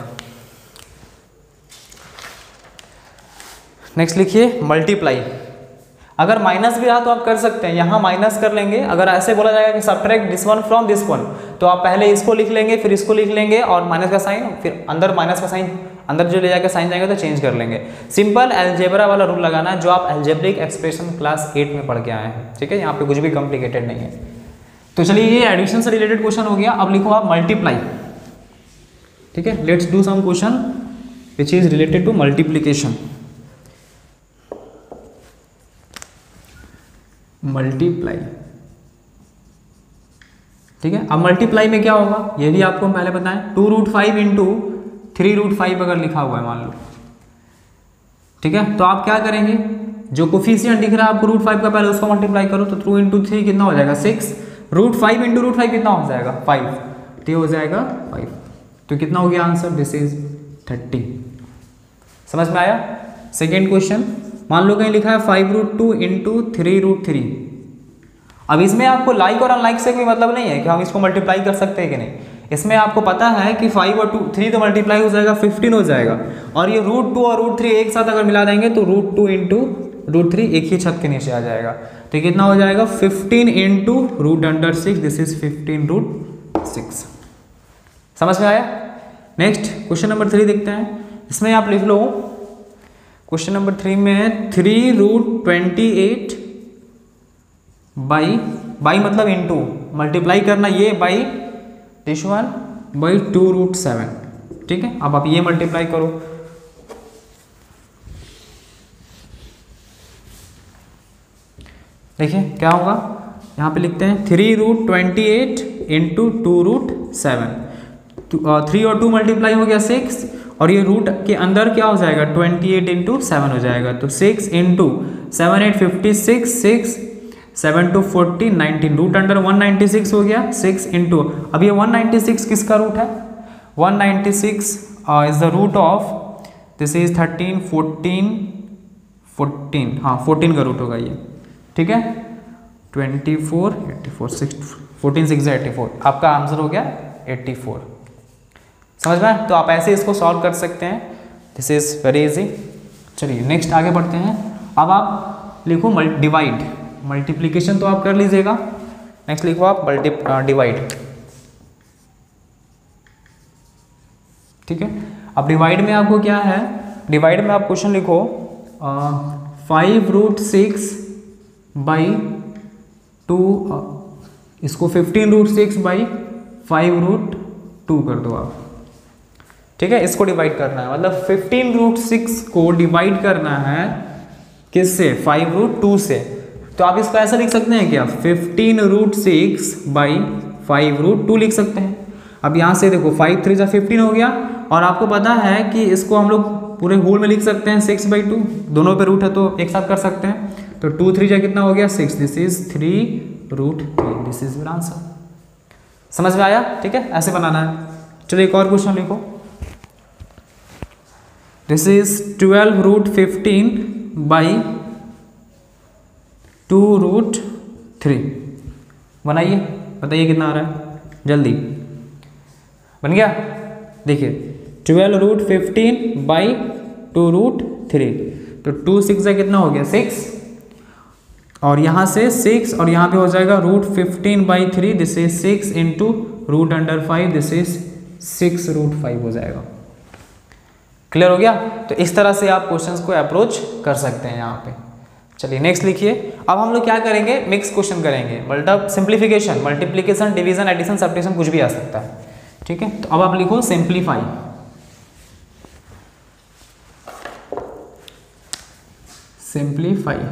नेक्स्ट लिखिए मल्टीप्लाई। अगर माइनस भी रहा तो आप कर सकते हैं, यहाँ माइनस कर लेंगे। अगर ऐसे बोला जाएगा कि subtract this one from this one, तो आप पहले इसको लिख लेंगे, फिर इसको लिख लेंगे और माइनस का साइन, फिर अंदर माइनस का साइन अंदर जो ले जाकर साइन जाएंगे तो चेंज कर लेंगे। सिंपल अलजेब्रा वाला रूल लगाना है जो आप अलजेब्रिक एक्सप्रेशन क्लास 8 में पढ़ के आए हैं, ठीक है। यहाँ पे कुछ भी कॉम्प्लिकेटेड नहीं है। तो चलिए ये एडिशन से रिलेटेड क्वेश्चन हो गया। अब लिखो आप मल्टीप्लाई, ठीक है। Let's do some question which is related to multiplication. Multiply, ठीक है। अब मल्टीप्लाई में क्या होगा ये भी आपको हम पहले बताएं। 2√5 इंटू 3√5 अगर लिखा हुआ है मान लो, ठीक है, तो आप क्या करेंगे, जो कोफिशिएंट दिख रहा है आपको √5 का पहले उसको मल्टीप्लाई करो, तो 2 × 3 कितना हो जाएगा 6, √5 × √5 कितना हो जाएगा 5, तो हो जाएगा 5। तो कितना हो गया आंसर, दिस इज 30। समझ में आया? सेकेंड क्वेश्चन, मान लो कहीं लिखा है 5√2 इंटू 3√3। अब इसमें आपको लाइक और अनलाइक से कोई मतलब नहीं है कि हम इसको मल्टीप्लाई कर सकते हैं कि नहीं। इसमें आपको पता है कि 5 और 3 तो मल्टीप्लाई हो जाएगा 15 हो जाएगा, और ये √2 और √3 एक साथ अगर मिला देंगे तो √2 इंटू √3 एक ही छत के नीचे आ जाएगा। तो कितना हो जाएगा 15 इंटू √6, दिस इज 15√6। समझ में आया? नेक्स्ट क्वेश्चन नंबर 3 देखते हैं। इसमें आप लिख लो क्वेश्चन नंबर 3 में 3√28 बाई मतलब इंटू मल्टीप्लाई करना ये बाई दिस वन बाई 2√7, ठीक है। अब आप ये मल्टीप्लाई करो देखिए क्या होगा, यहाँ पे लिखते हैं 3√28 इंटू 2√7, 3 और 2 मल्टीप्लाई हो गया 6, और ये रूट के अंदर क्या हो जाएगा 28 इंटू 7 हो जाएगा, तो 6 इंटू 7 8 56, 6 7 2 14 19, रूट अंडर 196 हो गया, 6 इंटू, अब ये 196 किसका रूट है, 196 is the root of, this is 13 14, हाँ 14 का रूट होगा ये, ठीक है, 24 84 6 14 6 84, आपका आंसर हो गया 84। समझ में? तो आप ऐसे इसको सॉल्व कर सकते हैं, दिस इज वेरी इजी। चलिए नेक्स्ट आगे बढ़ते हैं। अब आप लिखो डिवाइड, मल्टीप्लीकेशन तो आप कर लीजिएगा, नेक्स्ट लिखो आप डिवाइड, ठीक है। अब डिवाइड में आपको क्या है, डिवाइड में आप क्वेश्चन लिखो 5√6 बाई 2, इसको 15√6 बाई 5√2 कर दो आप, ठीक है। इसको डिवाइड करना है, मतलब 15√6 को डिवाइड करना है किससे, 5√2 से। तो आप इसको ऐसा लिख सकते हैं क्या, 15√6 बाई 5√2 लिख सकते हैं। अब यहाँ से देखो 5 3 15 हो गया, और आपको पता है कि इसको हम लोग पूरे होल में लिख सकते हैं 6/2, दोनों पे रूट है तो एक साथ कर सकते हैं। तो 2 3 कितना हो गया 6, this is 3√3, this is your answer. समझ में आया? ठीक है, ऐसे बनाना है। चलो एक और क्वेश्चन लिखो, दिस इज 12√15 बाई 2√3, बनाइए, बताइए कितना आ रहा है, जल्दी। बन गया? देखिए 12√15 बाई 2√3, तो 2 6 से कितना हो गया 6, और यहाँ से 6 और यहाँ पे हो जाएगा √15 by 3, this is 6 into root under 5, this is 6√5 हो जाएगा। क्लियर हो गया? तो इस तरह से आप क्वेश्चंस को अप्रोच कर सकते हैं यहाँ पे। चलिए नेक्स्ट लिखिए। अब हम लोग क्या करेंगे, मिक्स क्वेश्चन करेंगे, simplification, multiplication, division, addition, subtraction, कुछ भी आ सकता है, ठीक है। तो अब आप लिखो सिंप्लीफाई, सिंप्लीफाई।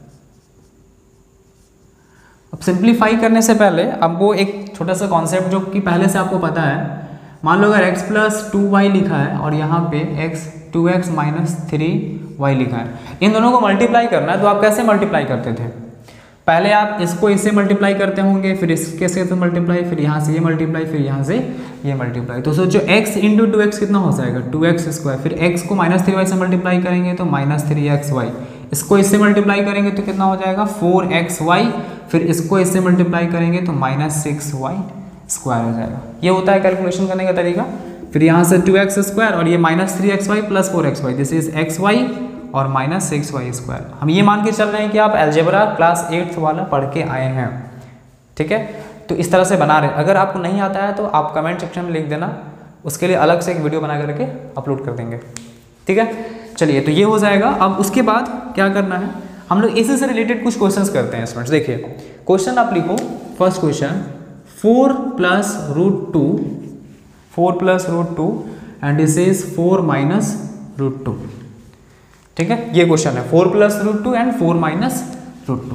अब सिंप्लीफाई करने से पहले आपको एक छोटा सा कॉन्सेप्ट जो कि पहले से आपको पता है, मान लो अगर x + 2y लिखा है और यहाँ पे 2x - 3y लिखा है, इन दोनों को मल्टीप्लाई करना है, तो आप कैसे मल्टीप्लाई करते थे, पहले आप इसको इससे मल्टीप्लाई करते होंगे, फिर इसके से मल्टीप्लाई, फिर यहाँ से ये मल्टीप्लाई, फिर यहाँ से ये मल्टीप्लाई। तो सोचो x × 2x कितना हो जाएगा 2x², फिर x को -3y से मल्टीप्लाई करेंगे तो -3xy, इसको इससे मल्टीप्लाई करेंगे तो कितना हो जाएगा 4xy, फिर इसको इससे मल्टीप्लाई करेंगे तो -6y² हो जाएगा। ये होता है कैलकुलेशन करने का तरीका। फिर यहाँ से 2x² और ये -3xy + 4xy, this is xy और -6y²। हम ये मान के चल रहे हैं कि आप अलजेब्रा क्लास 8th वाला पढ़ के आए हैं, ठीक है। तो इस तरह से बना रहे हैं। अगर आपको नहीं आता है तो आप कमेंट सेक्शन में लिख देना, उसके लिए अलग से एक वीडियो बना करके अपलोड कर देंगे, ठीक है। चलिए तो ये हो जाएगा। अब उसके बाद क्या करना है, हम लोग इसी से रिलेटेड कुछ क्वेश्चंस करते हैं स्टूडेंट्स। देखिए क्वेश्चन आप लिखो, first question 4 + √2, 4 + √2 and this is 4 - √2, ठीक है। ये क्वेश्चन है 4 + √2 एंड 4 - √2।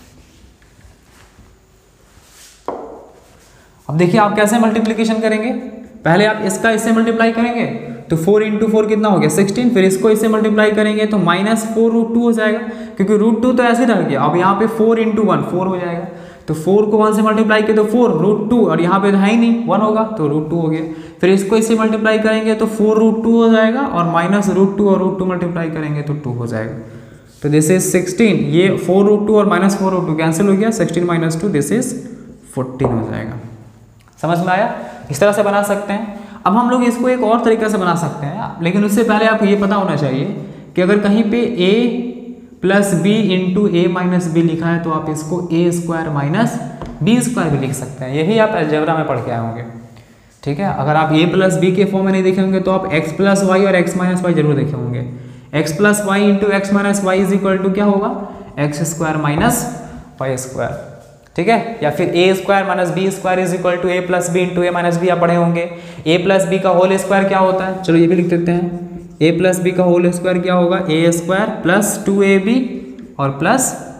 अब देखिए आप कैसे मल्टीप्लिकेशन करेंगे, पहले आप इसका इससे मल्टीप्लाई करेंगे तो 4 × 4 कितना हो गया 16, फिर इसको इससे मल्टीप्लाई करेंगे तो -4√2 हो जाएगा, क्योंकि √2 तो ऐसे रह गया। अब यहाँ पे 4 × 1 4 हो जाएगा, तो 4 को 1 से मल्टीप्लाई किया तो 4 √2, और यहाँ पे तो है ही नहीं 1 होगा तो √2 हो गया। फिर इसको इससे मल्टीप्लाई करेंगे तो 4√2 हो जाएगा, और -√2 और √2 मल्टीप्लाई करेंगे तो 2 हो जाएगा। तो दिस इज 16, ये 4√2 और -4√2 कैंसिल हो गया, 16 - 2 दिस इज 14 हो जाएगा। समझ में आया? इस तरह से बना सकते हैं। अब हम लोग इसको एक और तरीके से बना सकते हैं, लेकिन उससे पहले आपको ये पता होना चाहिए कि अगर कहीं पे a + b × a - b लिखा है तो आप इसको a² - b² भी लिख सकते हैं। यही आप अलजेब्रा में पढ़ के आए होंगे, ठीक है। अगर आप a + b के फॉर्म में नहीं देखे होंगे तो आप x + y और x - y जरूर देखे होंगे। x + y × x - y = क्या होगा x² - y², ठीक है। या फिर a² - b² = a + b × a - b आप पढ़े होंगे। a + b का होल स्क्वायर क्या होता है, चलो ये भी लिख देते हैं। a + b का होल स्क्वायर क्या होगा a² + 2ab और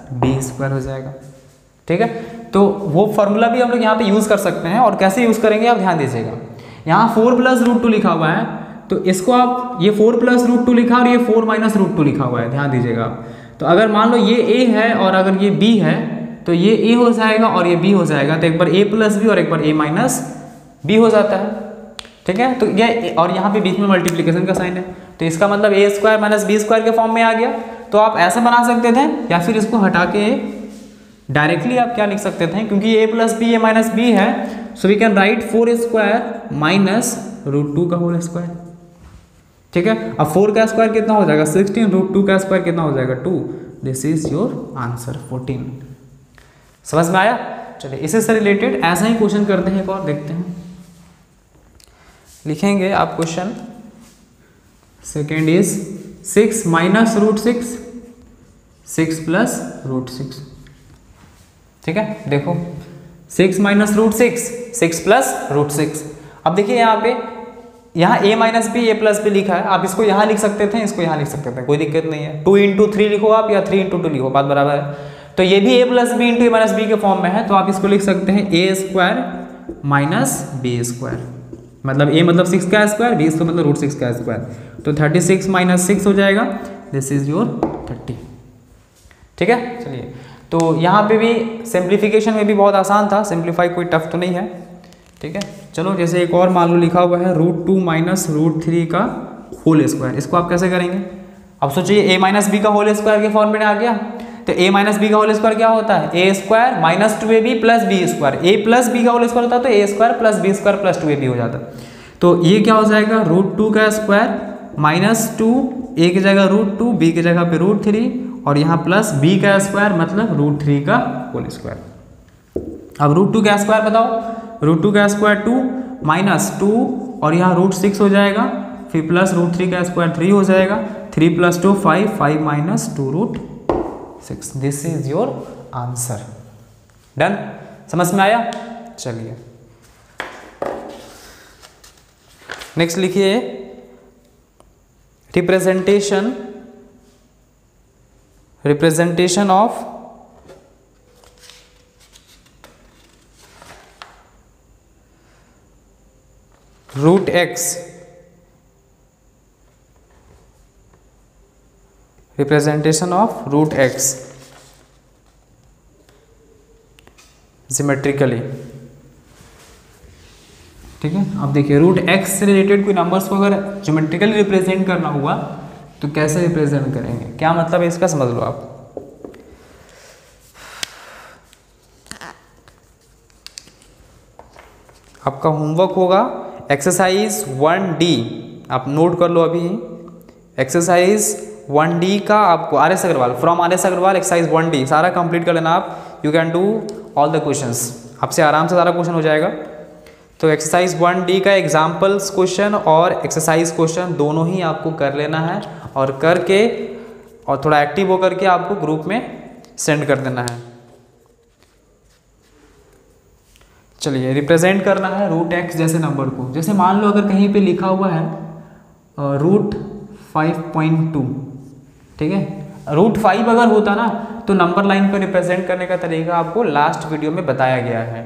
बी स्क्वायर हो जाएगा। ठीक है, तो वो फॉर्मूला भी हम लोग यहाँ पे यूज़ कर सकते हैं, और कैसे यूज़ करेंगे आप ध्यान दीजिएगा। यहाँ 4 + √2 लिखा हुआ है, तो इसको आप ये 4 + √2 लिखा और ये 4 - √2 लिखा हुआ है, ध्यान दीजिएगा आप। तो अगर मान लो ये a है और अगर ये b है तो ये a हो जाएगा और ये b हो जाएगा, तो एक बार a + b और एक बार a - b हो जाता है। ठीक है, तो ये और यहाँ पे बीच में मल्टीप्लिकेशन का साइन है, तो इसका मतलब a² - b² के फॉर्म में आ गया। तो आप ऐसे बना सकते थे, या फिर इसको हटा के डायरेक्टली आप क्या लिख सकते थे, क्योंकि a + b a - b है, सो वी कैन राइट 4² - √2 का होल स्क्वायर। ठीक है, अब 4 का स्क्वायर कितना हो जाएगा 16, √2 का स्क्वायर कितना हो जाएगा 2। This is your answer 14। समझ में आया? चलिए इससे से रिलेटेड ऐसा ही क्वेश्चन करते हैं, एक और देखते हैं। लिखेंगे आप क्वेश्चन सेकेंड इज 6 - √6, 6 + √6। ठीक है, देखो 6 - √6, 6 + √6। अब देखिए यहाँ पे यहाँ a - b a + b लिखा है, आप इसको यहाँ लिख सकते थे, इसको यहाँ लिख सकते थे, कोई दिक्कत नहीं है। 2 × 3 लिखो आप या 3 × 2 लिखो, बात बराबर है। तो ये भी a + b × a - b के फॉर्म में है, तो आप इसको लिख सकते हैं a² - b²। मतलब a मतलब 6 का स्क्वायर, b इसका मतलब √6 का स्क्वायर, तो 36 - 6 हो जाएगा। This is your 30। ठीक है, चलिए तो यहाँ पे भी सिंप्लीफिकेशन में भी बहुत आसान था, सिंप्लीफाई कोई टफ तो नहीं है। ठीक है, चलो जैसे एक और मान लो लिखा हुआ है √2 - √3 का होल स्क्वायर, इसको आप कैसे करेंगे? अब सोचिए a - b का होल स्क्वायर के फॉर्म में आ गया, तो a - b का होल स्क्वायर क्या होता है a² - 2ab + b²। a + b का होल स्क्वायर होता है तो a² + b² + 2ab हो जाता है। तो ये क्या हो जाएगा √2 का स्क्वायर -2, a की जगह √2, b की जगह पे √3 और यहाँ प्लस b का स्क्वायर मतलब √3 का होल स्क्वायर। अब √2 का स्क्वायर बताओ, √2 का स्क्वायर 2 -2 और यहाँ √6 हो जाएगा, फिर प्लस √3 का स्क्वायर 3 हो जाएगा, 3 + 2 5, 5 - 2 √6। This is your answer. Done, समझ में आया? चलिए नेक्स्ट लिखिए representation of √x, representation of √x symmetrically. ठीक है, अब देखिए √x से रिलेटेड कोई नंबर्स को अगर ज्योमेट्रिकली रिप्रेजेंट करना हुआ तो कैसे रिप्रेजेंट करेंगे, क्या मतलब है इसका समझ लो आप। आपका होमवर्क होगा एक्सरसाइज 1D, आप नोट कर लो अभी। एक्सरसाइज 1D का आपको RS Agarwal, from RS Agarwal exercise 1D सारा कंप्लीट कर लेना आप। You can do all the questions, आपसे आराम से सारा क्वेश्चन हो जाएगा। तो एक्सरसाइज 1D का एग्जाम्पल्स क्वेश्चन और एक्सरसाइज क्वेश्चन दोनों ही आपको कर लेना है, और करके और थोड़ा एक्टिव होकर के आपको ग्रुप में सेंड कर देना है। चलिए रिप्रेजेंट करना है √x जैसे नंबर को। जैसे मान लो अगर कहीं पे लिखा हुआ है √5.2, ठीक है, √5 अगर होता ना तो नंबर लाइन पर रिप्रेजेंट करने का तरीका आपको लास्ट वीडियो में बताया गया है।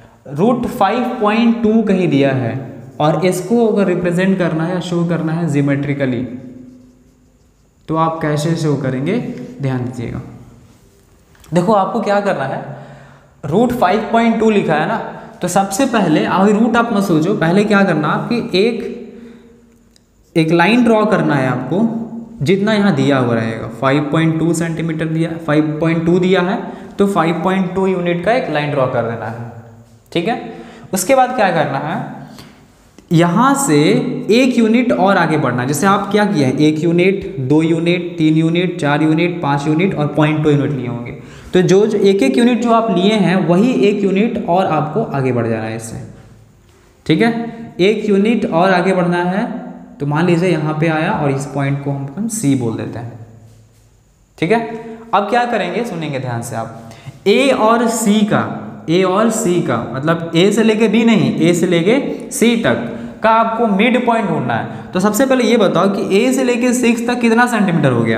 √5.2 कहीं दिया है और इसको अगर रिप्रेजेंट करना है, शो करना है ज्योमेट्रिकली, तो आप कैसे शो करेंगे ध्यान दीजिएगा। देखो आपको क्या करना है, √5.2 लिखा है ना, तो सबसे पहले अभी रूट आप मत सोचो, पहले क्या करना आपकी एक लाइन ड्रॉ करना है आपको, जितना यहाँ दिया हुआ रहेगा 5.2 सेंटीमीटर दिया, 5.2 दिया है तो 5.2 यूनिट का एक लाइन ड्रॉ कर देना है। ठीक है, उसके बाद क्या करना है, यहाँ से 1 यूनिट और आगे बढ़ना है। जैसे आप क्या किया है, 1 unit, 2 unit, 3 unit, 4 unit, 5 unit और 0.2 यूनिट लिए होंगे। तो जो एक यूनिट जो आप लिए हैं वही 1 यूनिट और आपको आगे बढ़ जाना है इससे। ठीक है, 1 यूनिट और आगे बढ़ना है, तो मान लीजिए यहाँ पे आया और इस पॉइंट को हम C बोल देते हैं। ठीक है, अब क्या करेंगे सुनेंगे ध्यान से आप, A और C का मतलब A से लेके B नहीं, A से लेके C तक का आपको मिड पॉइंट ढूंढना है। तो सबसे पहले ये बताओ कि A से लेके 6 तक कितना सेंटीमीटर हो गया,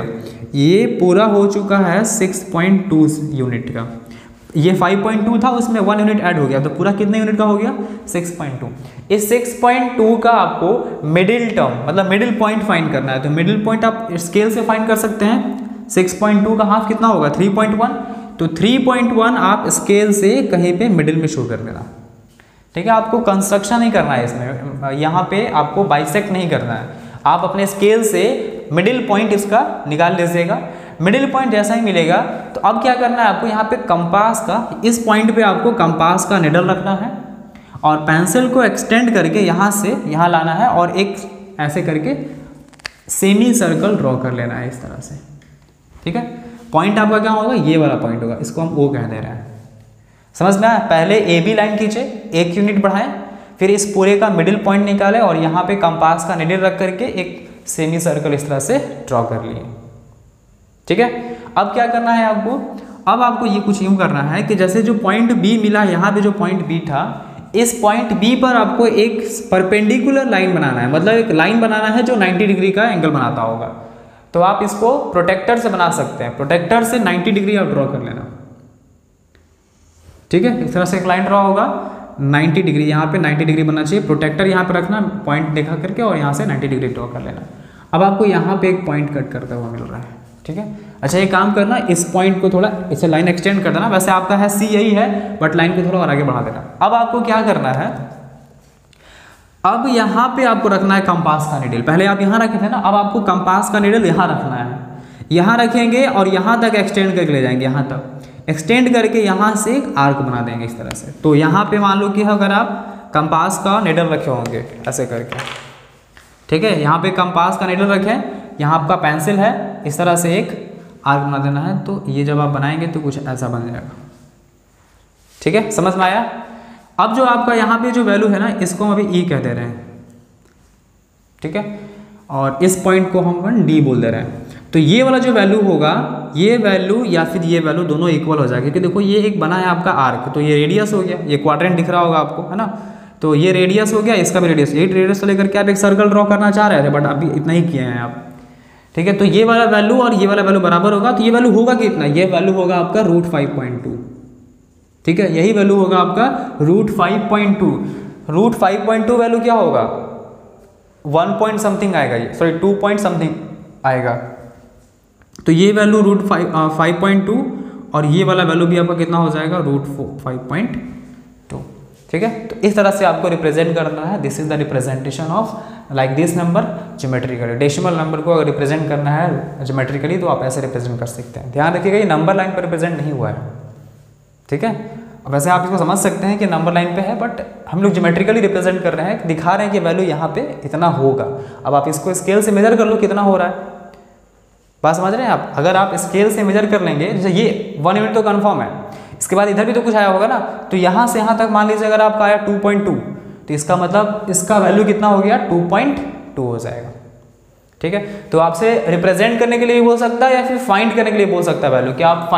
ये पूरा हो चुका है 6.2 यूनिट का। ये 5.2 था, उसमें 1 यूनिट ऐड हो गया, तो पूरा कितने यूनिट का हो गया 6.2। इस 6.2 का आपको मिडिल टर्म मतलब मिडिल पॉइंट फाइंड करना है। तो मिडिल पॉइंट आप स्केल से फाइंड कर सकते हैं। 6.2 का हाफ कितना होगा 3.1, तो 3.1 आप स्केल से कहीं पे मिडिल में शो कर देना। ठीक है, आपको कंस्ट्रक्शन नहीं करना है इसमें, यहाँ पे आपको बाइसेक्ट नहीं करना है, आप अपने स्केल से मिडिल पॉइंट इसका निकाल लीजिएगा। मिडिल पॉइंट जैसा ही मिलेगा तो अब क्या करना है आपको, यहाँ पे कंपास का इस पॉइंट पे आपको कंपास का निडल रखना है और पेंसिल को एक्सटेंड करके यहाँ से यहाँ लाना है और एक ऐसे करके सेमी सर्कल ड्रॉ कर लेना है इस तरह से। ठीक है, पॉइंट आपका क्या होगा, ये वाला पॉइंट होगा, इसको हम O कह दे रहे हैं। समझ में आया? पहले AB लाइन खींचे, 1 यूनिट बढ़ाएं, फिर इस पूरे का मिडिल पॉइंट निकाले और यहाँ पे कंपास का निडल रख करके एक सेमी सर्कल इस तरह से ड्रॉ कर लिए। ठीक है, अब क्या करना है आपको, अब आपको ये कुछ यूं करना है कि जैसे जो पॉइंट B मिला, यहाँ पे जो पॉइंट B था, इस पॉइंट B पर आपको एक परपेंडिकुलर लाइन बनाना है, मतलब एक लाइन बनाना है जो 90 डिग्री का एंगल बनाता होगा। तो आप इसको प्रोटेक्टर से बना सकते हैं, प्रोटेक्टर से 90 डिग्री आप ड्रॉ कर लेना। ठीक है, इस तरह से एक लाइन ड्रॉ होगा 90 डिग्री, यहाँ पे 90 डिग्री बनना चाहिए, प्रोटेक्टर यहाँ पे रखना पॉइंट देखा करके और यहाँ से 90 डिग्री ड्रॉ कर लेना। अब आपको यहाँ पे एक पॉइंट कट करता हुआ मिल रहा है। ठीक है, अच्छा ये काम करना, इस पॉइंट को थोड़ा इसे लाइन एक्सटेंड कर देना, वैसे आपका है C यही है, बट लाइन को थोड़ा और आगे बढ़ा देना। अब आपको क्या करना है, अब यहाँ पे आपको रखना है कंपास का निडल। पहले आप यहाँ रखे थे ना, अब आपको कंपास का निडल यहाँ रखना है, यहाँ रखेंगे और यहाँ तक एक्सटेंड करके ले जाएंगे, यहाँ तक एक्सटेंड करके यहाँ से एक आर्क बना देंगे इस तरह से। तो यहाँ पे मान लो कि अगर आप कंपास का निडल रखे होंगे ऐसे करके, ठीक है, यहाँ पे कंपास का निडल रखें, यहाँ आपका पेंसिल है, इस तरह से एक आर्क बना देना है। तो ये जब आप बनाएंगे तो कुछ ऐसा बन जाएगा। ठीक है, समझ में आया? अब जो आपका यहाँ पे जो वैल्यू है ना, इसको हम अभी E कह दे रहे हैं। ठीक है, और इस पॉइंट को हम D बोल दे रहे हैं। तो ये वाला जो वैल्यू होगा, ये वैल्यू या फिर ये वैल्यू दोनों इक्वल हो जाएगा, क्योंकि देखो ये एक बना है आपका आर्क, तो ये रेडियस हो गया, ये क्वाड्रेंट दिख रहा होगा आपको, है ना, तो ये रेडियस हो गया, इसका भी रेडियस, ये रेडियस को लेकर के आप एक सर्कल ड्रॉ करना चाह रहे थे, बट अभी इतना ही किए हैं आप। ठीक है, तो ये वाला वैल्यू और ये वाला वैल्यू बराबर होगा, तो ये वैल्यू होगा कितना, ये वैल्यू होगा आपका √5.2। ठीक है, यही वैल्यू होगा आपका √5.2। √5.2 वैल्यू क्या होगा, 1 पॉइंट समथिंग आएगा, ये सॉरी 2 पॉइंट समथिंग आएगा। तो ये वैल्यू √5.2 और ये वाला वैल्यू भी आपका कितना हो जाएगा, √5.2। ठीक है, तो इस तरह से आपको रिप्रेजेंट करना है। This is the representation of like this number geometrically. Decimal number को अगर रिप्रेजेंट करना है ज्योमेट्रिकली तो आप ऐसे रिप्रेजेंट कर सकते हैं। ध्यान रखिएगा, ये नंबर लाइन पर रिप्रेजेंट नहीं हुआ है। ठीक है, वैसे आप इसको समझ सकते हैं कि नंबर लाइन पे है, बट हम लोग ज्योमेट्रिकली रिप्रेजेंट कर रहे हैं, दिखा रहे हैं कि वैल्यू यहाँ पे इतना होगा। अब आप इसको स्केल से मेजर कर लो कितना हो रहा है, बात समझ रहे हैं आप? अगर आप स्केल से मेजर कर लेंगे, जैसे ये 1 यूनिट तो कंफर्म है, इसके बाद इधर भी तो कुछ आया होगा ना, तो यहाँ से यहाँ तक मान लीजिए अगर आपका आया 2.2, तो इसका मतलब इसका वैल्यू कितना हो गया, 2.2 हो जाएगा। ठीक है, तो आपसे रिप्रेजेंट करने के लिए बोल सकता है या फिर फाइंड करने के लिए बोल सकता है वैल्यू कि आप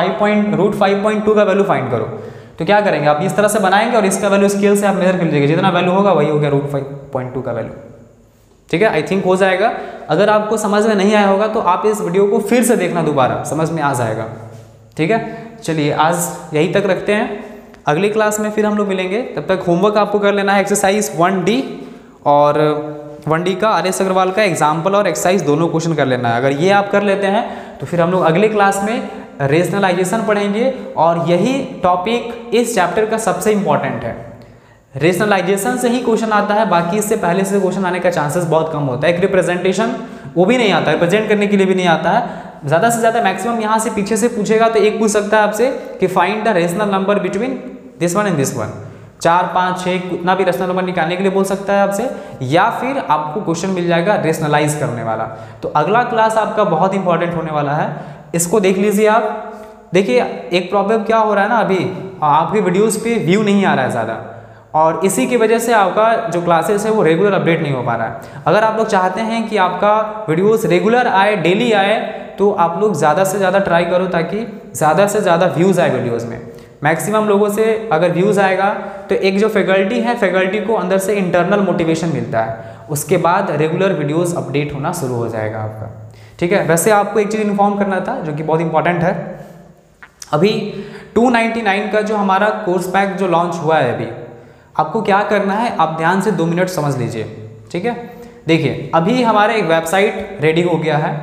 √5.2 का वैल्यू फाइंड करो। तो क्या करेंगे, आप इस तरह से बनाएंगे और इसका वैल्यू स्केल से आप मेजर कर लीजिएगा, जितना वैल्यू होगा वही हो गया √5.2 का वैल्यू। ठीक है, आई थिंक हो जाएगा। अगर आपको समझ में नहीं आया होगा तो आप इस वीडियो को फिर से देखना, दोबारा समझ में आ जाएगा। ठीक है, चलिए आज यही तक रखते हैं, अगली क्लास में फिर हम लोग मिलेंगे। तब तक होमवर्क आपको कर लेना है, एक्सरसाइज 1D और 1D का RS अग्रवाल का एग्जाम्पल और एक्सरसाइज दोनों क्वेश्चन कर लेना है। अगर ये आप कर लेते हैं तो फिर हम लोग अगले क्लास में रेशनलाइजेशन पढ़ेंगे, और यही टॉपिक इस चैप्टर का सबसे इम्पॉर्टेंट है। रेशनलाइजेशन से ही क्वेश्चन आता है, बाकी इससे पहले से क्वेश्चन आने का चांसेस बहुत कम होता है। एक रिप्रेजेंटेशन वो भी नहीं आता, रिप्रेजेंट करने के लिए भी नहीं आता है। ज़्यादा से ज़्यादा मैक्सिमम यहाँ से पीछे से पूछेगा तो एक पूछ सकता है आपसे कि find the rational number between this one and this one. 4, 5, 6 कितना भी रेशनल नंबर निकालने के लिए बोल सकता है आपसे, या फिर आपको क्वेश्चन मिल जाएगा रेशनलाइज करने वाला। तो अगला क्लास आपका बहुत इंपॉर्टेंट होने वाला है, इसको देख लीजिए आप। देखिए एक प्रॉब्लम क्या हो रहा है ना, अभी आपके वीडियोज़ पे व्यू नहीं आ रहा है ज़्यादा, और इसी की वजह से आपका जो क्लासेस है वो रेगुलर अपडेट नहीं हो पा रहा है। अगर आप लोग चाहते हैं कि आपका वीडियोस रेगुलर आए, डेली आए, तो आप लोग ज़्यादा से ज़्यादा ट्राई करो ताकि ज़्यादा से ज़्यादा व्यूज़ आए वीडियोस में। मैक्सिमम लोगों से अगर व्यूज़ आएगा तो एक जो फैकल्टी है, फैकल्टी को अंदर से इंटरनल मोटिवेशन मिलता है, उसके बाद रेगुलर वीडियोस अपडेट होना शुरू हो जाएगा आपका। ठीक है, वैसे आपको एक चीज़ इन्फॉर्म करना था जो कि बहुत इंपॉर्टेंट है, अभी 299 का जो हमारा कोर्स पैक जो लॉन्च हुआ है, अभी आपको क्या करना है, आप ध्यान से 2 मिनट समझ लीजिए। ठीक है, देखिए अभी हमारे एक वेबसाइट रेडी हो गया है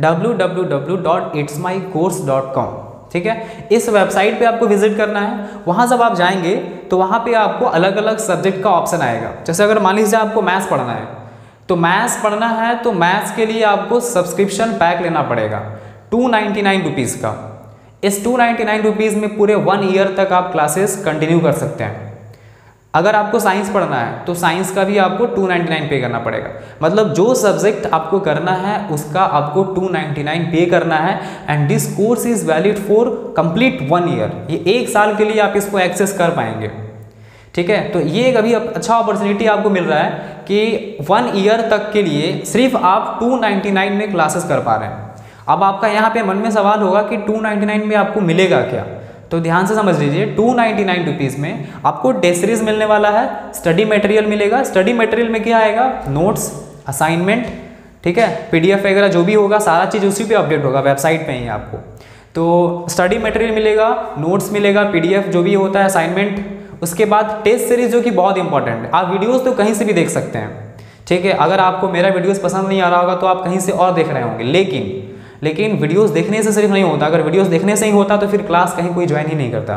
www.itsmycourse.com। ठीक है, इस वेबसाइट पे आपको विजिट करना है। वहाँ जब आप जाएंगे तो वहाँ पे आपको अलग अलग सब्जेक्ट का ऑप्शन आएगा। जैसे अगर मान लीजिए आपको मैथ्स पढ़ना है, तो मैथ्स पढ़ना है तो मैथ्स के लिए आपको सब्सक्रिप्शन पैक लेना पड़ेगा 299 रुपीज़ का। इस 299 रुपीज़ में पूरे 1 ईयर तक आप क्लासेस कंटिन्यू कर सकते हैं। अगर आपको साइंस पढ़ना है तो साइंस का भी आपको 299 पे करना पड़ेगा। मतलब जो सब्जेक्ट आपको करना है उसका आपको 299 पे करना है। And this course is valid for complete 1 year. ये 1 साल के लिए आप इसको एक्सेस कर पाएंगे। ठीक है, तो ये एक अभी अच्छा अपॉर्चुनिटी आपको मिल रहा है कि 1 ईयर तक के लिए सिर्फ आप 299 में क्लासेस कर पा रहे हैं। अब आपका यहाँ पे मन में सवाल होगा कि 299 में आपको मिलेगा क्या, तो ध्यान से समझ लीजिए 299 रुपीज़ में आपको टेस्ट सीरीज मिलने वाला है, स्टडी मटेरियल मिलेगा। स्टडी मटेरियल में क्या आएगा, नोट्स, असाइनमेंट, ठीक है, पीडीएफ वगैरह जो भी होगा सारा चीज़ उसी पे अपडेट होगा, वेबसाइट पे ही आपको। तो स्टडी मटेरियल मिलेगा, नोट्स मिलेगा, पीडीएफ जो भी होता है, असाइनमेंट। उसके बाद टेस्ट सीरीज जो कि बहुत इंपॉर्टेंट है। आप वीडियोज़ तो कहीं से भी देख सकते हैं। ठीक है, अगर आपको मेरा वीडियोज़ पसंद नहीं आ रहा होगा तो आप कहीं से और देख रहे होंगे, लेकिन वीडियोस देखने से सिर्फ नहीं होता। अगर वीडियोस देखने से ही होता तो फिर क्लास कहीं कोई ज्वाइन ही नहीं करता।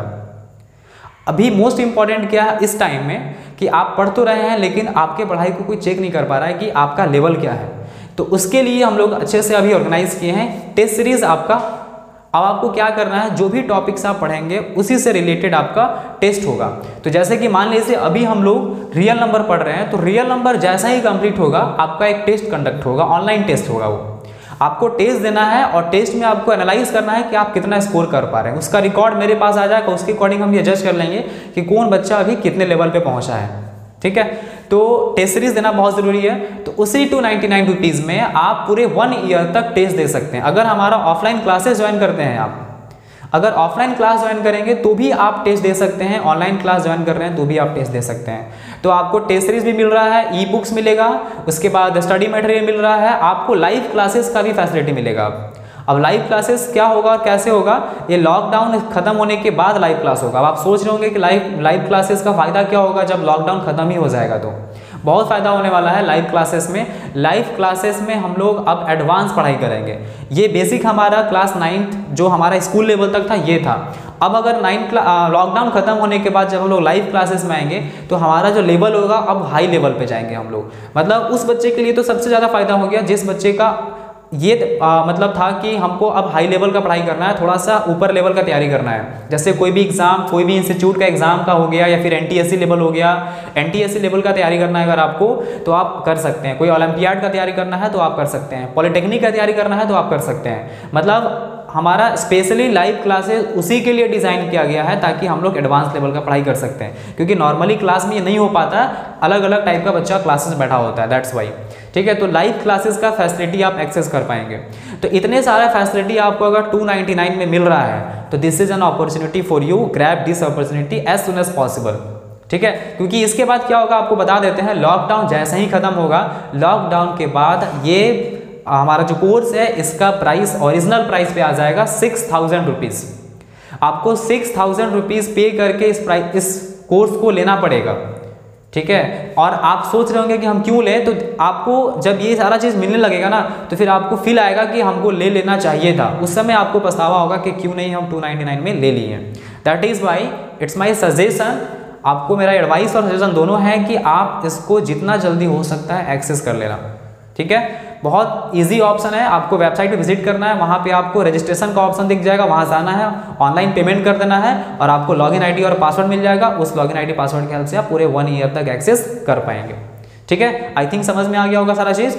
अभी मोस्ट इंपॉर्टेंट क्या है इस टाइम में कि आप पढ़ तो रहे हैं लेकिन आपके पढ़ाई को कोई चेक नहीं कर पा रहा है कि आपका लेवल क्या है। तो उसके लिए हम लोग अच्छे से अभी ऑर्गेनाइज किए हैं टेस्ट सीरीज आपका। अब आपको क्या करना है, जो भी टॉपिक्स आप पढ़ेंगे उसी से रिलेटेड आपका टेस्ट होगा। तो जैसे कि मान लीजिए अभी हम लोग रियल नंबर पढ़ रहे हैं, तो रियल नंबर जैसा ही कंप्लीट होगा आपका एक टेस्ट कंडक्ट होगा, ऑनलाइन टेस्ट होगा। वो आपको टेस्ट देना है और टेस्ट में आपको एनालाइज करना है कि आप कितना स्कोर कर पा रहे हैं। उसका रिकॉर्ड मेरे पास आ जाएगा, उसके अकॉर्डिंग हम ये जज कर लेंगे कि कौन बच्चा अभी कितने लेवल पे पहुंचा है। ठीक है, तो टेस्ट सीरीज देना बहुत ज़रूरी है। तो उसी 299 रुपीज़ में आप पूरे 1 ईयर तक टेस्ट दे सकते हैं। अगर हमारा ऑफलाइन क्लासेस ज्वाइन करते हैं आप, अगर ऑफलाइन क्लास ज्वाइन करेंगे तो भी आप टेस्ट दे सकते हैं, ऑनलाइन क्लास ज्वाइन कर रहे हैं तो भी आप टेस्ट दे सकते हैं। तो आपको टेस्ट सीरीज भी मिल रहा है, ई बुक्स मिलेगा, उसके बाद स्टडी मटेरियल मिल रहा है, आपको लाइव क्लासेस का भी फैसिलिटी मिलेगा। अब लाइव क्लासेस क्या होगा और कैसे होगा, ये लॉकडाउन खत्म होने के बाद लाइव क्लास होगा। अब आप सोच रहे होंगे कि लाइव क्लासेस का फ़ायदा क्या होगा जब लॉकडाउन खत्म ही हो जाएगा। तो बहुत फ़ायदा होने वाला है लाइव क्लासेस में। लाइव क्लासेस में हम लोग अब एडवांस पढ़ाई करेंगे। ये बेसिक हमारा क्लास 9th जो हमारा स्कूल लेवल तक था ये था। अब अगर लॉकडाउन खत्म होने के बाद जब हम लोग लाइव क्लासेस में आएंगे तो हमारा जो लेवल होगा अब हाई लेवल पे जाएंगे हम लोग। मतलब उस बच्चे के लिए तो सबसे ज़्यादा फायदा हो गया जिस बच्चे का ये मतलब था कि हमको अब हाई लेवल का पढ़ाई करना है, थोड़ा सा ऊपर लेवल का तैयारी करना है। जैसे कोई भी एग्जाम, कोई भी इंस्टीट्यूट का एग्जाम का हो गया या फिर NTSC लेवल हो गया, NTSC लेवल का तैयारी करना है अगर आपको तो आप कर सकते हैं। कोई ओलंपियाड का तैयारी करना है तो आप कर सकते हैं, पॉलिटेक्निक का तैयारी करना है तो आप कर सकते हैं। मतलब हमारा स्पेशली लाइव क्लासेस उसी के लिए डिज़ाइन किया गया है ताकि हम लोग एडवांस लेवल का पढ़ाई कर सकते हैं, क्योंकि नॉर्मली क्लास में ये नहीं हो पाता, अलग अलग टाइप का बच्चा क्लासेस बैठा होता है, दैट्स वाई। ठीक है, तो लाइव क्लासेस का फैसिलिटी आप एक्सेस कर पाएंगे। तो इतने सारे फैसिलिटी आपको अगर 299 में मिल रहा है तो this is an opportunity for you, grab this opportunity as soon as possible. ठीक है, क्योंकि इसके बाद क्या होगा आपको बता देते हैं। लॉकडाउन जैसे ही खत्म होगा, लॉकडाउन के बाद ये हमारा जो कोर्स है इसका प्राइस ओरिजिनल प्राइस पे आ जाएगा 6000 रुपीज़। आपको 6000 रुपीज़ पे करके इस कोर्स को लेना पड़ेगा। ठीक है, और आप सोच रहे होंगे कि हम क्यों लें, तो आपको जब ये सारा चीज़ मिलने लगेगा ना तो फिर आपको फील आएगा कि हमको ले लेना चाहिए था। उस समय आपको पछतावा होगा कि क्यों नहीं हम 299 में ले लिए। That is why it's my suggestion, आपको मेरा एडवाइस और सजेशन दोनों है कि आप इसको जितना जल्दी हो सकता है एक्सेस कर लेना। ठीक है, बहुत इजी ऑप्शन है। आपको वेबसाइट पे विजिट करना है, वहाँ पे आपको रजिस्ट्रेशन का ऑप्शन दिख जाएगा, वहाँ जाना है, ऑनलाइन पेमेंट कर देना है और आपको लॉगिन आईडी और पासवर्ड मिल जाएगा। उस लॉगिन आईडी पासवर्ड की हेल्प से आप पूरे 1 ईयर तक एक्सेस कर पाएंगे। ठीक है, आई थिंक समझ में आ गया होगा सारा चीज़।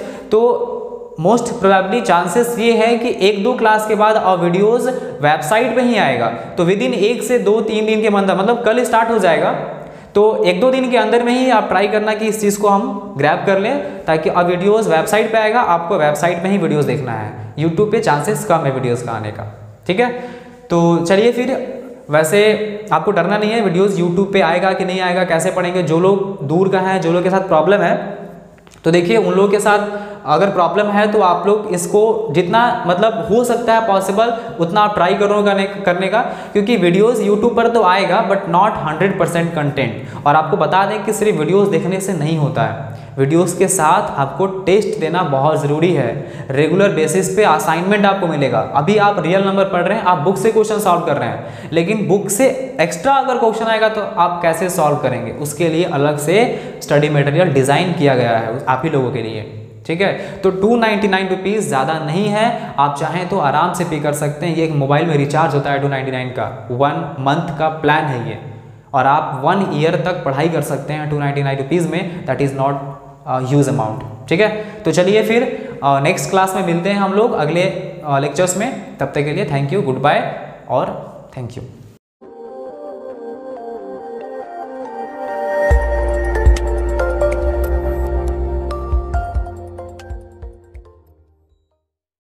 तो मोस्ट प्रोबेबली चांसेस ये है कि 1-2 क्लास के बाद और वीडियोज़ वेबसाइट पे ही आएगा। तो विद इन 1 से 2-3 दिन के अंदर, मतलब कल स्टार्ट हो जाएगा, तो 1-2 दिन के अंदर में ही आप ट्राई करना कि इस चीज़ को हम ग्रैब कर लें, ताकि अब वीडियोस वेबसाइट पे आएगा, आपको वेबसाइट पे ही वीडियोस देखना है। यूट्यूब पे चांसेस कम है वीडियोस का आने का। ठीक है, तो चलिए फिर, वैसे आपको डरना नहीं है, वीडियोस यूट्यूब पे आएगा कि नहीं आएगा, कैसे पढ़ेंगे। जो लोग दूर का हैं, जो लोग के साथ प्रॉब्लम है, तो देखिए उन लोगों के साथ अगर प्रॉब्लम है तो आप लोग इसको जितना मतलब हो सकता है पॉसिबल उतना आप ट्राई करो करने का, क्योंकि वीडियोस यूट्यूब पर तो आएगा बट नॉट 100% कंटेंट। और आपको बता दें कि सिर्फ वीडियोस देखने से नहीं होता है, वीडियोस के साथ आपको टेस्ट देना बहुत ज़रूरी है। रेगुलर बेसिस पे असाइनमेंट आपको मिलेगा। अभी आप रियल नंबर पढ़ रहे हैं, आप बुक से क्वेश्चन सॉल्व कर रहे हैं, लेकिन बुक से एक्स्ट्रा अगर क्वेश्चन आएगा तो आप कैसे सॉल्व करेंगे, उसके लिए अलग से स्टडी मटेरियल डिज़ाइन किया गया है आप ही लोगों के लिए, ठीक है। तो 299 रुपीज़ ज़्यादा नहीं है, आप चाहें तो आराम से पे कर सकते हैं। ये एक मोबाइल में रिचार्ज होता है 299 का, 1 मंथ का प्लान है ये, और आप 1 ईयर तक पढ़ाई कर सकते हैं 299 रुपीज़ में। That is not huge amount, ठीक है। तो चलिए फिर नेक्स्ट क्लास में मिलते हैं हम लोग अगले लेक्चर्स में। तब तक के लिए थैंक यू, गुड बाय और थैंक यू।